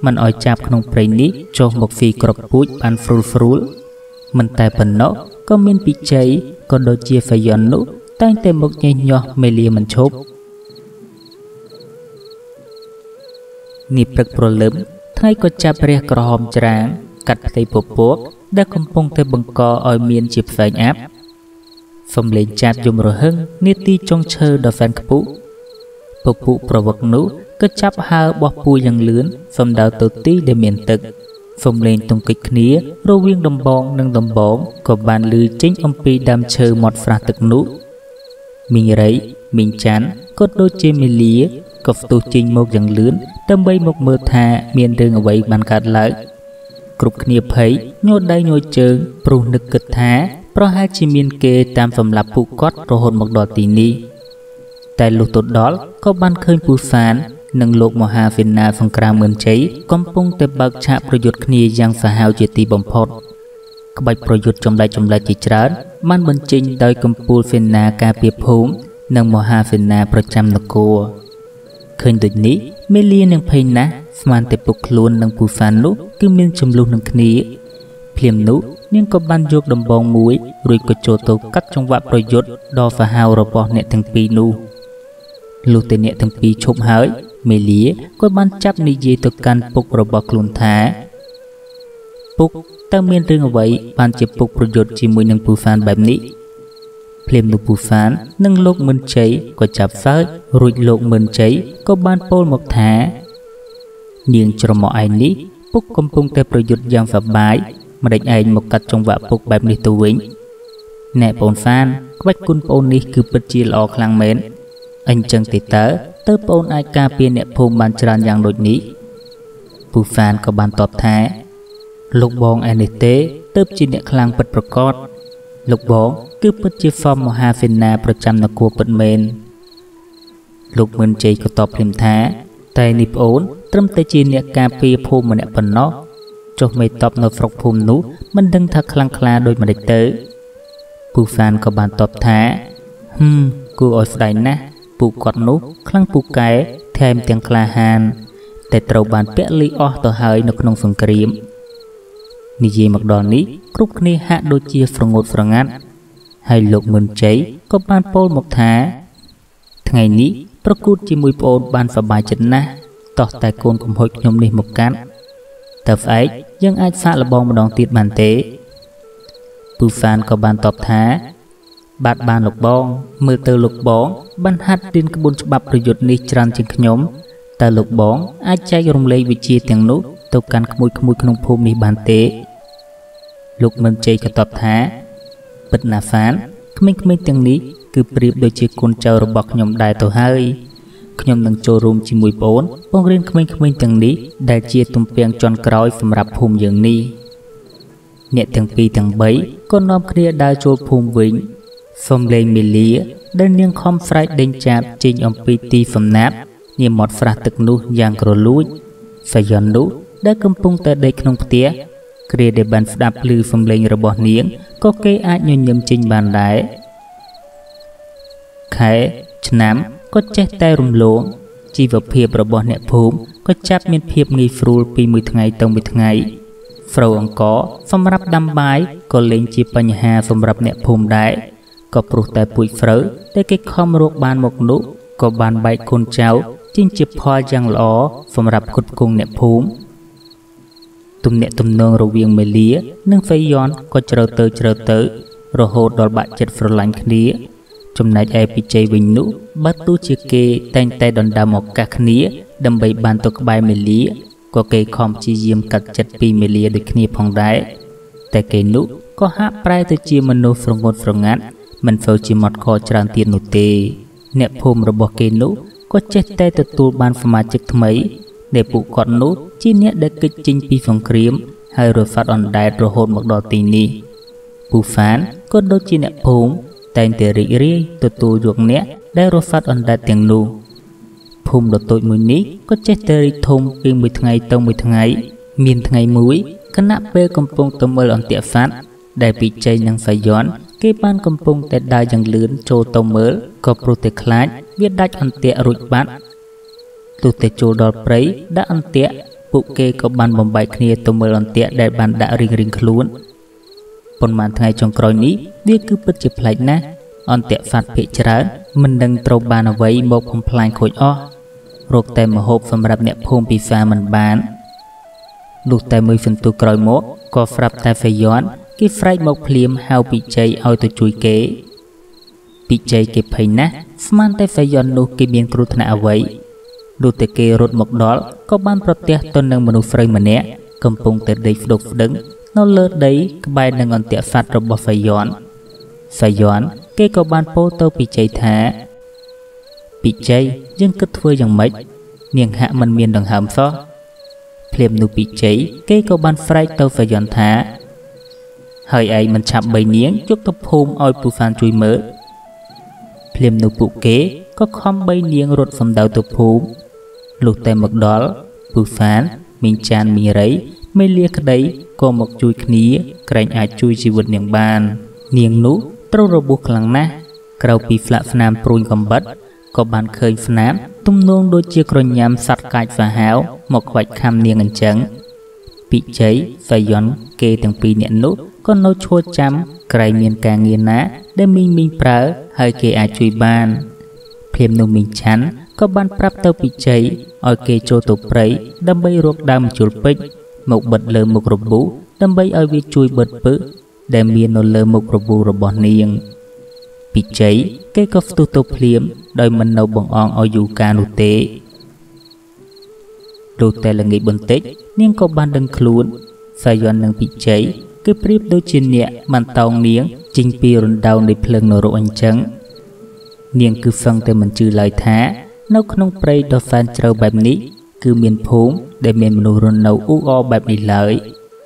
มันออยจับขนมเปรย์นี้โจมบกฟีกรบปุ้ยปานฟรูลมันแต่ปนเนาะก็มีปีใจก็โดยเจียไฟยอนนุตั้งแต่บกใหญ่ย่อเมลีมันชบนี่ปรึกโปรลืมไทยก็จับเรียกกระหอมจางกัดไตปวกได้กำปงแต่บังกอออยเมียนจีบแฝงแอปฟมเลนจับยมระหึงนิตีจงเชอดอแฟนขปุปุประวักนุก็จับหาบอปูยังเลื้อนฟมดาวตัวตีได้เมียนตึกฟมเลนตรงกิกเนียระเวียงดำบองนังดำบองก็บานลือจิ้งอมปีดำเชอหมดฟราตึกนุมิงไรมิงจันก็โดเจมิเลียกับตัวจริงโมกยังเลื้อนดำใบหมกเมื่อทาเมียนเดิงเอาไว้บานกัดเลยกรุบเนียเพยโยดได้โยเจิงปรุนึกกึดท้าเพราะให้จิมีนเกตามสำหรับผู้กอดโรหนหมกดอตีนี้แต่ลูกตัวดอลก็บันเคยผู้ฟานนังโลกมหาฟินนาฟังกราเมือนใจกำปงแต่บักชะประโยชน์คณียังสหาวเจตีบอมพอดกบประโยชน์จมได้จิจารมันบรรจิงโดยกำปูฟินนาการเปียภูมินังมหาฟินนาประจำนโกเคยดุจนี้เมลีนังเพยนะสมานแต่ปกล้วนนังผู้ฟานนุคือมีนจมลุกนังคณีเพียมนุยังก็บันยกดำบองมวยรุยกโจโตกัดจังหวะประโยชน์ดอฟหาวระบอบเนทั้งปีนูลูกเตเนทั้งปีชบหายเมลีก็บันจับนิเยตกันปกระบอบกลุ่นท้าปุกตั้งเมียนเรื่องเอาไว้บันเจ็บปกประโยชน์จีมวยนังผู้ฟานแบบนี้เพียมนุผู้ฟานนังโลกมันใจก็จับฟ้ารุยโลกมันใจก็บันโปลหมกท้าเนียงจรมอไอนี้ปุกกำปงแต่ประโยชน์อย่างฝับบายมาได้ไอหมกกัดจังหวะปุกแบบนี้ตัววิ่งแน่ปนฟานก็บัดกุนปนนี้คือปัจจีลอคลังเมนอันจังติดเตอปนไอกาเปียเนภูมิบันจรันอย่างโดดนี้ผู้ฟานก็บันตอบแท้ลูกบองไอเนเต้เติบจีเนคลังปัดประกอบลูกบองคือปัจจีฟอมมหาฟินนาประจำนกัวปัดเมนลูกมืนใจก็ตอบพิมพ์แท้แต่นิปโอนตรมแต่จีเนกาเปียภูมิเนปนนอกจบไม่ตอบนฟรกภูมินุมันดึงทักคลังคลาโดยมันได้เตอผู้ฟานก็บันตอบแท้กูออยสไดนะปูกอดนุคลังปูไก่แทมเตียงคลาฮานแต่ตรบานเปะลีออต่อหายนกนงสงกรีมนิยมักดอนนี้กรุบนี้หะโดยเจียฟงดฟงัดให้โลกมืนใจก็บานโปลหมกท้าไงนี้ประกูดจีมวยโปลบานฝบายจันนะต่อแต่โกนกมหอยยมนิหมกกันแต่ไฟยังอาจสะระบองมาดองติดบันเตปูฟานก็บานตอบท้าบาดบานหลกบองมือเตอหลกบองบรรหัดดินกระบวนฉบับประโยชน์นิจรันจึงขยมแต่หลกบองอาจใจรมเลยวิจีเตียงนุตกการขมุยขนมภูมิบานเตลูกมันใจก็ตอบท้าปิดหน้าฟานขมิ้นเตียงนี้คือเปรียบโดยเจ้าคนเจ้าระบอกขยมได้ตัวให้ขยมนังโจรมจิมวยโปนป้องเรียนขมิ้นเตียงนี้ได้เจียตุ่มเปียงจอนกร้อยสำหรับภูมิอย่างนี้เนี่ยเตียงปีเตียงใบก็น้อมเคลียได้โจภูมิวิ่งฟอมเลงมิเลียได้เนียงคอมไฟเด้งจับจิงอมปีตีฟอมนับเนี่ยหมดฟราตึกนุอย่างกระลุยไฟยอนนุได้กำปงแต่เด็กนงเตี้ยเคลียได้บันดับลือฟอมเลงระบอบเนียงก็เกยอาจยืนยำจิงบานได้ไข่ฉน้ำก็เจ๊แต่รุมหลวงจีวเพียบระบอบเนี่ยภูมิก็จับมีเพียบงีฟรูปีมือทั้งไงตรงมือทั้งไงฟรูอังกอสำหรับดำใบก็เล็งจีปัญหาสำหรับเนี่ยภูมิได้ก็ปลุกแต่ปุยเฟอได้เก็บคอมโรคบานหมกนุก็บานใบคนเจ้าจิ้งจิบพอยังหล่อสำหรับขุดกุงเนี่ยภูมิตุ่มเนี่ยตุ่มนองระเวียงเมลียนึ่งไฟย้อนก็เจริญเตอระโหดดอลบะเจ็ดฟรลังคณีจมนายไอปิเจวิญนุบัตตุจิเกแต่งแต่ดอนดามอกกะคณีดำใบบานตกใบเมลียก็เกยคอมจีเยี่ยมกัด7 ปีเมลียโดยคณีพองได้แต่เกยนุก็หาปลายตะจีมโนฟรงดฟรงัดมันเฝ้าจีมอดคอจานเตียนนุเตเนปภูมิระบบเกนุก็เจ็ดแต่ตัวบานสมาชิกทำไมเนปุกอดนุจีเนได้กิจจิงปีฝังครีมให้รถฟัดออนได้ระโหดหมกดอตีนี้ปูฟานก็โดจีเนภูมิแต่เตริรีตัวหยวกเนี้ยได้รถฟัดออนได้เตียงนูภูมิโดตัวมือนี้ก็เจ็ดเตริทมปีมือทั้งไงตรงมือทั้งไงมีนทั้งไงมุ้ยคณะเปกำปงตัวมือออนเตียฟัดได้ปีใจยังไฟย้อนเก็บบ้านกำปงแต่ได้ยังเลื่อนโจโตเมอร์ก็โปรเตคลาดเวียดได้อันเตะรุดบัดตุเตโจดอลเปรย์ได้อันเตะពួកគេក៏បានបំបែកគ្នាទៅមើលអន្ទាក់ដែលបានដាក់រៀងៗខ្លួនប៉ុន្មានថ្ងៃចុងក្រោយនេះវាគឺពិតជាប្លែកណាស់អន្ទាក់ហ្វាត់ភាគច្រើនមិនដឹងត្រូវបានអ្វីមកបំផ្លាញខូចអស់រកតែម្ហូបសម្រាប់អ្នកភូមិពីហ្វាមិនបានលុះតែមួយសន្ទុះក្រោយមកក៏ស្រាប់តែហ្វេយ៉នគេស្រែកមកភ្លាមហៅពីជ័យឲ្យទៅជួយគេពីជ័យគេភ័យណាស់ស្មានតែហ្វេយ៉ននោះគេមានគ្រោះថ្នាក់អ្វីលុះតែគេរត់មកដល់ក៏បានប្រទះទៅនឹងមនុស្សស្រីម្នាក់កំពុងតែដេកស្ដុកស្ដឹងនៅលើដីក្បែរនឹងអន្ទាក់សត្វរបស់ហ្វេយ៉នគេក៏បានពោលទៅពីជ័យថាពីជ័យយើងគិតធ្វើយ៉ាងម៉េចនាងហាក់មិនមានដង្ហើមសោះភ្លាមនោះពីជ័យគេក៏បានស្រែកទៅហ្វេយ៉នថាហើយឯងមិនឆាប់បីនាងយកទៅភូមិឲ្យពូហ្វានជួយមើលភ្លាមនោះពួកគេក៏ខំបីនាងរត់សំដៅទៅភូមិលុះតែមកដល់ពូហ្វានមីងចានមីរៃមេលាក្តីក៏មកជួយគ្នាក្រែងអាចជួយជីវិតនាងបាននាងនោះត្រូវរបួសខ្លាំងណាស់ក្រៅពីស្លាកស្នាមព្រួញកំបិតក៏បានឃើញស្នាមទំនងដូចជាក្រញាំសត្វកាចសាហាវមកខ្វាច់ខំនាងអញ្ចឹងពីជ័យហ្វេយ៉នគេទាំងពីរនាក់នោះក៏នៅឈួរចាំក្រែងមានការងារណាដែលមីងប្រើហើយគេអាចជួយបានភ្លាមនោះមីងឆាន់ក៏បានប្រាប់ទៅពីជ័យឲ្យគេចូលទៅព្រៃដើម្បីរកដើមជុលពេជ្រមកបិទលើមុខរបួសដើម្បីឲ្យវាជួយបិទពឹសដែលមាននៅលើមុខរបួសរបស់នាងពីជ័យគេក៏ផ្ទុះទៅភ្លាមដោយមិននៅបង្អង់ឲ្យយូរកាលនោះទេលុះតែល្ងាចបន្តិចនាងក៏បានដឹងខ្លួនហ្វេយ៉ននិងពីជ័យគឺប្រៀបដូចជាអ្នកបានតោងនាងចេញពីរណ្ដៅនៃភ្លើងនរកអញ្ចឹងនាងគឺសឹងតែមិនជឿឡើយថានៅក្នុងព្រៃដ៏សែនជ្រៅបែបនេះគឺមានភូមិដែលមានមនុស្សរស់នៅអ៊ូអរបែបនេះឡើយ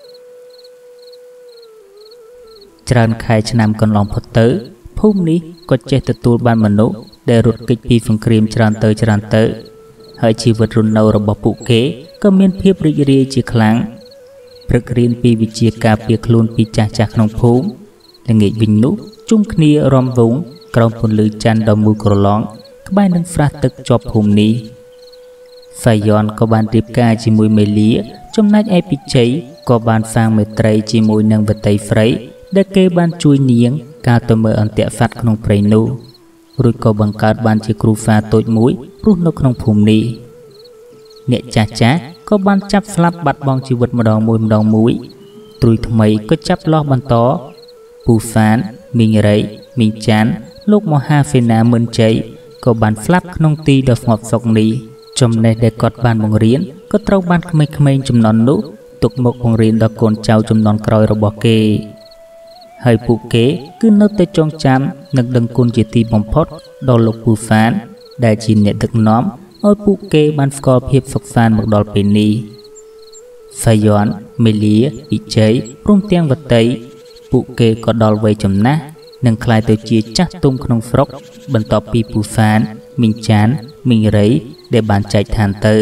ច្រើនខែឆ្នាំកន្លងផុតទៅភូមិនេះក៏ចេះទទួលបានមនុស្សដែលរត់គេចពីសង្គ្រាមច្រើនទៅហើយជីវិតរស់នៅរបស់ពួកគេក៏មានភាពរីករាយជាខ្លាំងព្រឹករៀនពីវិជាការពារខ្លួនពីចាស់ក្នុងភូមិល្ងាចវិញនោះជុំគ្នារំវងក្រោមពន្លឺច័ន្ទដ៏មូលក្រឡងក្បែរនឹងស្រះទឹកជាប់ភូមិនេះហ្វេយ៉នក៏បានរៀបការជាមួយមេលាចំណែកឯពីជ័យក៏បានសាងមេត្រីជាមួយនឹងវតីស្រីដែលគេបានជួយនាងកាលទៅមើលអន្ទាក់សត្វក្នុងព្រៃនោះរួចក៏បង្កើតបានជាគ្រូហ្វាតូចមួយរស់នៅក្នុងភូមិនេះអ្នកចាស់ក៏បានចាប់ស្លាប់បាត់បង់ជីវិតម្ដងមួយត្រួយថ្មីក៏ចាប់លោះបន្តពូហ្វានមីងរៃមីងចាន់លោកមហាសេនាមិនជ័យក៏បានស្លាប់ក្នុងទីដ៏ស្ងប់សុខនេះចំណេះដែលគាត់បានបង្រៀនក៏ត្រូវបានក្មេងៗជំនាន់នោះទុកមកបង្រៀនដល់កូនចៅជំនាន់ក្រោយរបស់គេហើយពួកគេគឺនៅតែចងចាំនិងដឹងគុណជាទីបំផុតដល់លោកពូហ្វានដែលជាអ្នកដឹកនាំឲ្យពួកគេបានស្គាល់ភាពសុខសាន្តមកដល់ពេលនេះហ្វេយ៉នមេលាពីជ័យព្រមទាំងវតីពួកគេក៏ដល់វ័យចំណាស់និងក្លាយទៅជាចាស់ទុំក្នុងស្រុកបន្ទាប់ពីពូហ្វានមីងចានមីងរៃដែលបានចែកឋានទៅ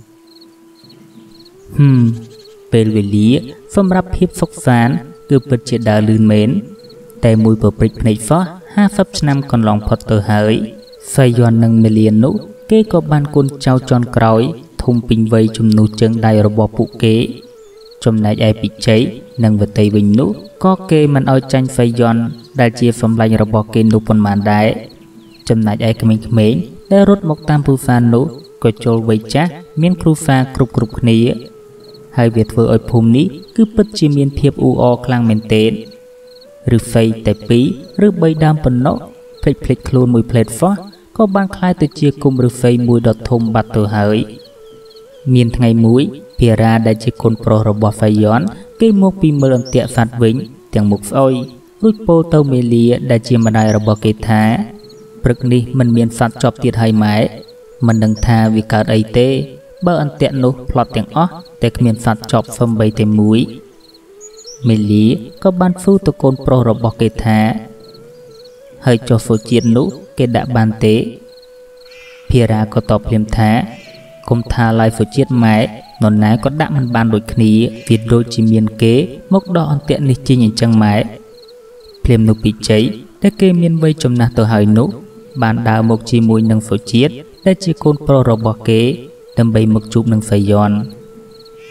ពេលវេលាសម្រាប់ភាពសុខសាន្តគឺពិតជាដើរលឿនមែនតែមួយប្រព្រឹត្តភ្នែកសោះ50ឆ្នាំកន្លងផុតទៅហើយហ្វេយ៉ននិងមេលានោះគេក៏បានកូនចៅចន់ក្រោយធំពេញវ័យជំនួសជើងដៃរបស់ពួកគេចំណែកឯពីជ័យនិងវតីវិញនោះក៏គេមិនឲ្យចាញ់ហ្វេយ៉នដែលជាសម្លាញ់របស់គេនោះប៉ុន្មានដែរចំណែកឯក្មេងៗដែលរត់មកតាមពូហ្វាននោះក៏ចូលវ័យចាស់មានគ្រូហ្វាគ្រប់គ្នាហើយវាធ្វើឲ្យភូមិនេះគឺពិតជាមានភាពអ៊ូអរខ្លាំងមែនទែនឬហ្វេតែ2ឬ3ដើមប៉ុណ្ណោះភ្លេចខ្លួនមួយផ្លេតហ្វោះក៏បានคล้ายទៅជាគុំឬហ្វេមួយដ៏ធំបាត់ទៅហើយមានថ្ងៃមួយភារាដែលជាកូនប្រុសរបស់ហ្វេយ៉នគេមកពីមើលអន្ទាក់សត្វវិញទាំងមុខស្អុយរួចពោលទៅមេលាដែលជាម្ដាយរបស់គេថាព្រឹកនេះមិនមានសត្វជាប់ទៀតហើយម៉ែមិនដឹងថាវាកើតអីទេបើអន្ទាក់នោះផ្លត់ទាំងអស់តែគ្មានសត្វជាប់សំបីតែមួយមេលាក៏បានសួរទៅកូនប្រុសរបស់គេថាហើយចុះសុជាតិនោះគេដាក់បានទេភារាក៏តបភ្លាមថាគុំថាឡាយសុជាតិម៉ែនរណាក៏ដាក់មិនបានដូចគ្នាវាដូចជាមានគេមកដោះអន្ទាក់នេះចេញអញ្ចឹងម៉ែភ្លាមនោះពីជ័យដែលគេមានវ័យចំណាស់ទៅហើយនោះបានដើរមកជាមួយនឹងសុជាតិដែលជាកូនប្រុសរបស់គេដើម្បីមកជួបនឹងហ្វេយ៉ន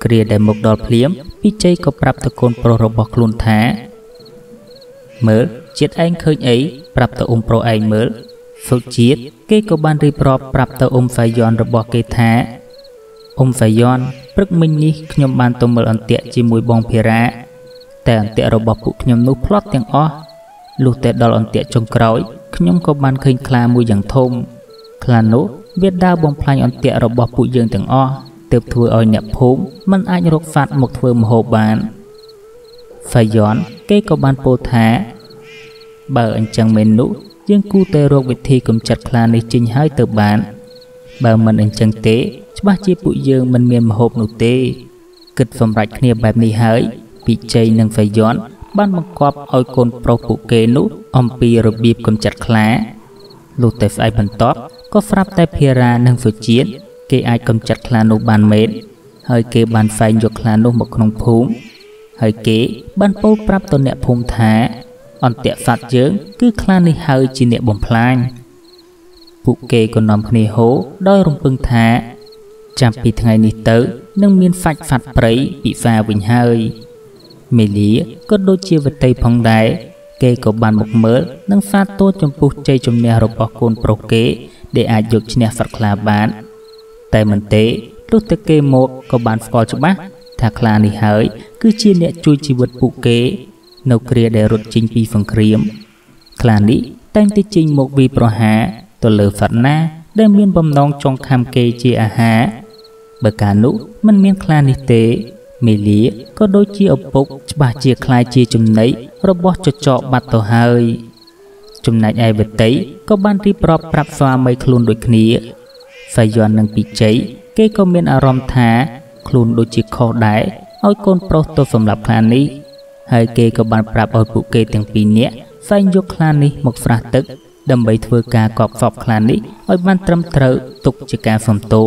គ្រាដែលមកដល់ភ្លាមពីជ័យក៏ប្រាប់ទៅកូនប្រុសរបស់ខ្លួនថាមើលជាតិឯងឃើញអីប្រាប់ទៅប្រុសឯងមើលសុជាតិគេក៏បានរៀបរាប់ប្រាប់ទៅហ្វាយ៉នរបស់គេថាហ្វាយ៉នព្រឹកមិញនេះខ្ញុំបានទៅមើលអន្ទាក់ជាមួយបងភារ៉ាតែអន្ទាក់របស់ពួកខ្ញុំនោះផ្លត់ទាំងអស់លុះតែដល់អន្ទាក់ចុងក្រោយខ្ញុំក៏បានឃើញខ្លាមួយយ៉ាងធំខ្លានោះវាដើរបំផ្លាញអន្ទាក់របស់ពួកយើងទាំងអស់ទើបធ្វើឲ្យអ្នកភូមិមិនអាចរកសត្វមកធ្វើម្ហូបបានហ្វាយ៉នគេក៏បានពោលថាបើអញ្ចឹងមែននោះយើងគួរតែរកវិធីកម្ចាត់ខ្លានេះចេញហើយទៅបានបើមិនអញ្ចឹងទេច្បាស់ជាពួកយើងមិនមានម្ហូបនោះទេគិតសម្រេចគ្នាបែបនេះហើយពីជ័យនិងហ្វាយ៉នបានបង្គាប់ឲ្យកូនប្រុសពួកគេនោះអំពីរបៀបកម្ចាត់ខ្លាលុះតែស្អែកបន្ទាប់ក៏ស្រាប់តែភារ៉ានិងសុជាតិគេអាចកម្ចាត់ខ្លានោះបានមែនហើយគេបានហ្វែងយកខ្លានោះមកក្នុងភូមិហើយគេបានពោលប្រាប់ទៅអ្នកភូមិថាអន្ទាក់សត្វយើងគឺខ្លានេះហើយជាអ្នកបំផ្លាញពួកគេក៏នាំគ្នាហូដោយរំពឹងថាចាំពីថ្ងៃនេះទៅនឹងមានសាច់សត្វព្រៃពិសាវិញហើយមេលីក៏ដូចជាវតីផងដែរគេក៏បានមកមើលនិងសាទរចំពោះជ័យជំនះរបស់កូនប្រុសគេដែលអាចយកឈ្នះសត្វខ្លាបានតែមិនទេលុះតែគេមកក៏បានស្គាល់ច្បាស់ថាខ្លានេះហើយគឺជាអ្នកជួយជីវិតពួកគេនៅគ្រាដែលរត់ចេញពីសង្គ្រាមខ្លានេះតែងតែចេញមកវាយប្រហារទៅលើសត្វណាដែលមានបំណងចង់ខាំគេជាអាហារបើកាលនោះមិនមានខ្លានេះទេមេលីក៏ដូចជាឪពុកច្បាស់ជាខ្លាយជាចំណីរបស់ចចកបាត់ទៅហើយចំណែកឯវតីក៏បានរៀបរាប់ប្រាប់ស្វាមីខ្លួនដូចគ្នាហ្វាយ៉ននិងពីជ័យគេក៏មានអារម្មណ៍ថាខ្លួនដូចជាខុសដែរឲ្យកូនប្រុសទៅសម្លាប់ខ្លានេះហើយគេក៏បានប្រាប់ឲ្យពួកគេទាំងពីរនាក់ផ្សែងយកខ្លានេះមកស្រះទឹកដើម្បីធ្វើការកប់សពខ្លានេះឲ្យបានត្រឹមត្រូវទុកជាការសំទោស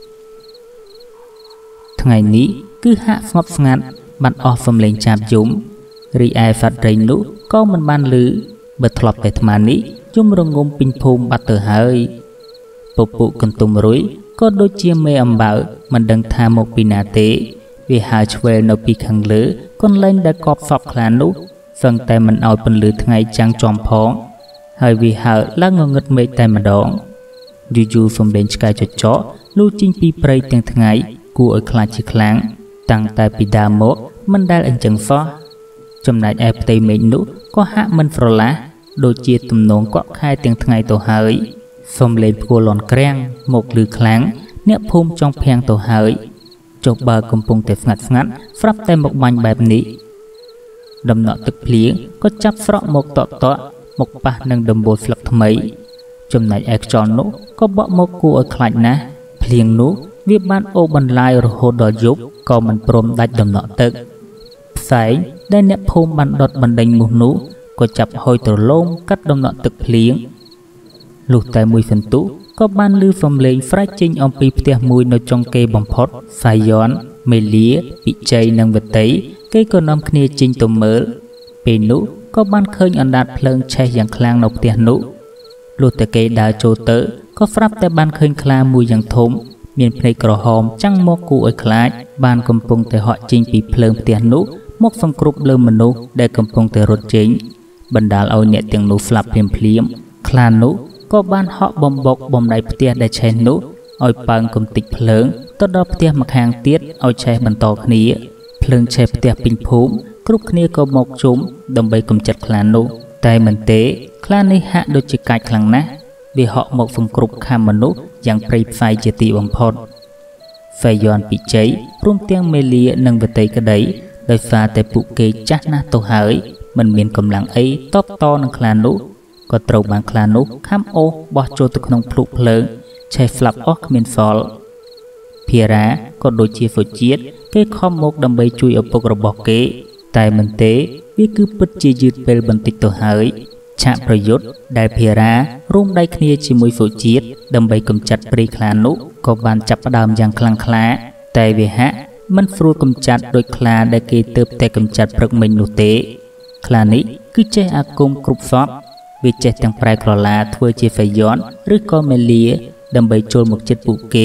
ថ្ងៃនេះគឺហាក់ស្ងប់ស្ងាត់បាត់អស់សំឡេងចាបយំរីឯសត្វព្រៃនោះក៏មិនបានឮបើធ្លាប់តែអាត្មានេះយំរងំពេញភូមិបាត់ទៅហើយពពុះកន្ទុំរុយក៏ដូចជាមេអំបៅមិនដឹងថាមកពីណាទេវាហើរឆ្វែលនៅពីខាងលើកន្លែងដែលកប់សពខ្លានោះសឹងតែមិនឲ្យពន្លឺថ្ងៃចាំងចំផងហើយវាហើរឡើងងងឹតមេឃតែម្ដងយូរយូរសំឡេងឆ្កែចចកលូចេញពីព្រៃទាំងថ្ងៃគួរឲ្យខ្លាចជាខ្លាំងតាំងតែពីដើមមកមិនដែលអញ្ចឹងសោះចំណែកឯផ្ទៃមេឃនោះក៏ហាក់មិនស្រឡះដូចជាទំនងកក់ខែទាំងថ្ងៃទៅហើយសំឡេងផ្គរលាន់ក្រាំងមកឮខ្លាំងអ្នកភូមិចង់ភាំងទៅហើយចុះបើកំពុងតែស្ងាត់ស្ងាត់ស្រាប់តែមកបាញ់បែបនេះដំណក់ទឹកភ្លៀងក៏ចាប់ស្រក់មកតក់មកប៉ះនឹងដំបូលស្លឹកថ្មីចំណែកឯខ្យល់នោះក៏បក់មកគួរឲ្យខ្លាចណាស់ភ្លៀងនោះវាបានអូសបន្លាយរហូតដល់យប់ក៏មិនព្រមដាច់ដំណក់ទឹកផ្សែងដែលអ្នកភូមិបានដុតបណ្ដេញមូសនោះក៏ចាប់ហុយត្រឡោមកាត់ដំណក់ទឹកភ្លៀងលុះតែមួយសន្ទុះក៏បានឮសំឡេងស្រែកចេញអំពីផ្ទះមួយនៅចុងគេបំផុតហ្វាយ៉នមេលីពិជ័យនិងវតីគេក៏នាំគ្នាចេញទៅមើលពេលនោះក៏បានឃើញអណ្ដាតភ្លើងឆេះយ៉ាងខ្លាំងនៅផ្ទះនោះលុះតែគេដើរចូលទៅក៏ស្រាប់តែបានឃើញខ្លាមួយយ៉ាងធំមានភ្នែកក្រហមចាំងមកគួរឲ្យខ្លាចបានកំពុងតែហក់ចេញពីភ្លើងផ្ទះនោះមកសង្គ្រប់លើមនុស្សដែលកំពុងតែរត់ចេញបណ្ដាលឲ្យអ្នកទាំងនោះស្លាប់ភ្លាមខ្លានោះក៏បានហក់បំបុកបំដៃផ្ទះដែលឆេះនោះឲ្យប៉ើងកំទេចភ្លើងទៅដល់ផ្ទះម្ខាងទៀតឲ្យឆេះបន្តគ្នាភ្លើងឆេះផ្ទះពេញភូមិគ្រប់គ្នាក៏មកជុំដើម្បីកម្ចាត់ខ្លានោះតែមិនទេខ្លានេះហាក់ដូចជាកាចខ្លាំងណាស់វាហក់មកសង្គ្រប់ខាំមនុស្សយ៉ាងព្រៃផ្សៃជាទីបំផុតហ្វាយ៉នពិជ័យព្រមទាំងមេលីនិងវតីក្តីដោយសារតែពួកគេចាស់ណាស់ទៅហើយមិនមានកម្លាំងអីតបតនឹងខ្លានោះក៏ត្រូវបានខ្លានោះខំអូសបោះចូលទៅក្នុងភ្លុកភ្លើងឆេះស្លាប់អស់គ្មានសល់ភារ៉ាក៏ដូចជាសុជាតិគេខំមកដើម្បីជួយឪពុករបស់គេតែមិនទេវាគឺពិតជាយឺតពេលបន្តិចទៅហើយឆាកប្រយុទ្ធដែលភារ៉ារួមដៃគ្នាជាមួយសុជាតិដើម្បីកម្ចាត់ព្រៃខ្លានោះក៏បានចាប់ផ្ដើមយ៉ាងខ្លាំងក្លាតែវាហាក់មិនស្រួលកម្ចាត់ដោយខ្លាដែលគេទើបតែកម្ចាត់ព្រឹកមិញនោះទេខ្លានេះគឺចេះអាគមគ្រប់សពវាចេះទាំងប្រែក្រឡាធ្វើជាហ្វាយ៉នឬក៏មេលីដើម្បីចូលមកជិតពួកគេ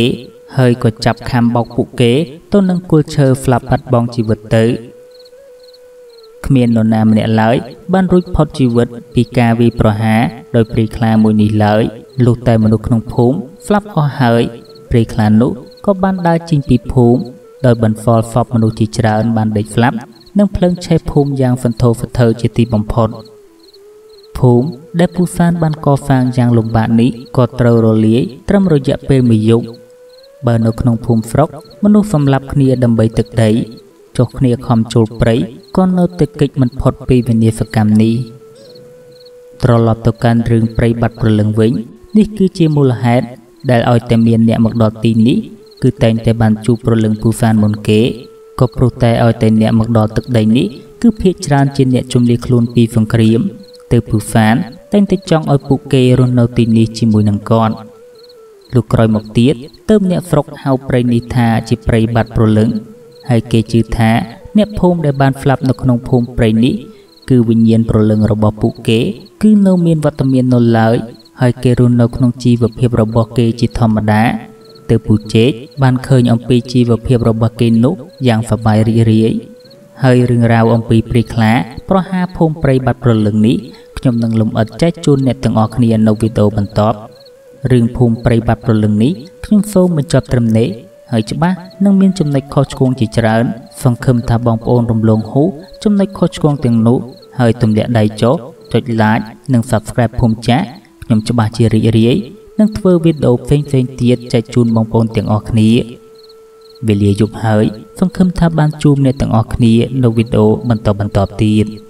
hơi có chập kham bọc phụ kế tôi nâng cua chờ flap bắt bong chỉ vật tới miền nôn nam nè lái ban rút phật chỉ vật pi ca vi pro há đôi pri kla mùi nỉ lái lục tay mà nụ không phúng flap o hơi pri kla nụ có ban đa chinh pi phúng đôi bần phò phọc mà nụ chỉ trơn ban đầy flap nâng phăng che phúng giang phần thô phật thơ chỉ ti bồng phật phúng để pu san ban co phang giang lục bạn ní có trâu rô liế trâm rồi dạ pe mì dụng bờ nụ không phúng frog mà nụ phẩm lập khnia đầm bầy thực đấy cho khnia khom chul prey con nô tịch kịch mình phật pi về nia phật cam ní trò lọt tàu can rừng prey bật bờ lưng vĩnh ní cứ chia mù là hết để oi tem miền nhẹ mặc đọt tin ní cứ tên tay bàn chu bờ lưng pu san môn kế có pro tay oi tên nhẹ mặc đọt thực đấy ní cứ phiệt tràn trên nhẹ chung đi khluôn pi phăng kriếm từ pu phán tên tay trong oi pu kê ron nô tin ní chỉ mùi nằng con lục rồi một tiết tôm nhẹ frog hao prey ní tha chỉ prey bật bờ lưng hay kê chữ thá nẹp phôm để ban flap nó không phôm prey ní cứ vinh nhiên pro lưng robot phụ kế cứ nô miên vật miên nô lợi hay kê run nó không chi vật hiệp robot kế chỉ thầm đá từ phụ chết ban khơi ông pi chi vật hiệp robot kế nút dạng phải bài rì rì hơi rừng rào ông pi prey khá pro ha phôm prey bát pro lưng ní nhom nâng lùm ở trái chun nẹp từng ở khnia nô video bẩn top rừng phôm prey bát pro lưng ní nhom phô mình chọc trầm nế hơi chứ ba nâng miên chấm nách khó chuông chỉ trơn phần khâm thà bong ôn rồng lông hú chấm nách khó chuông tiếng nụ hơi tụm địa đầy chốt chốt like nâng subscribe phôm chat nhom cho bà chia rì rì nâng thưa video phên phên tiết chạy chun bong ôn tiếng ở khnia về lìa dục hơi phần khâm thà ban chum nè tiếng ở khnia nô video bẩn tọp tiết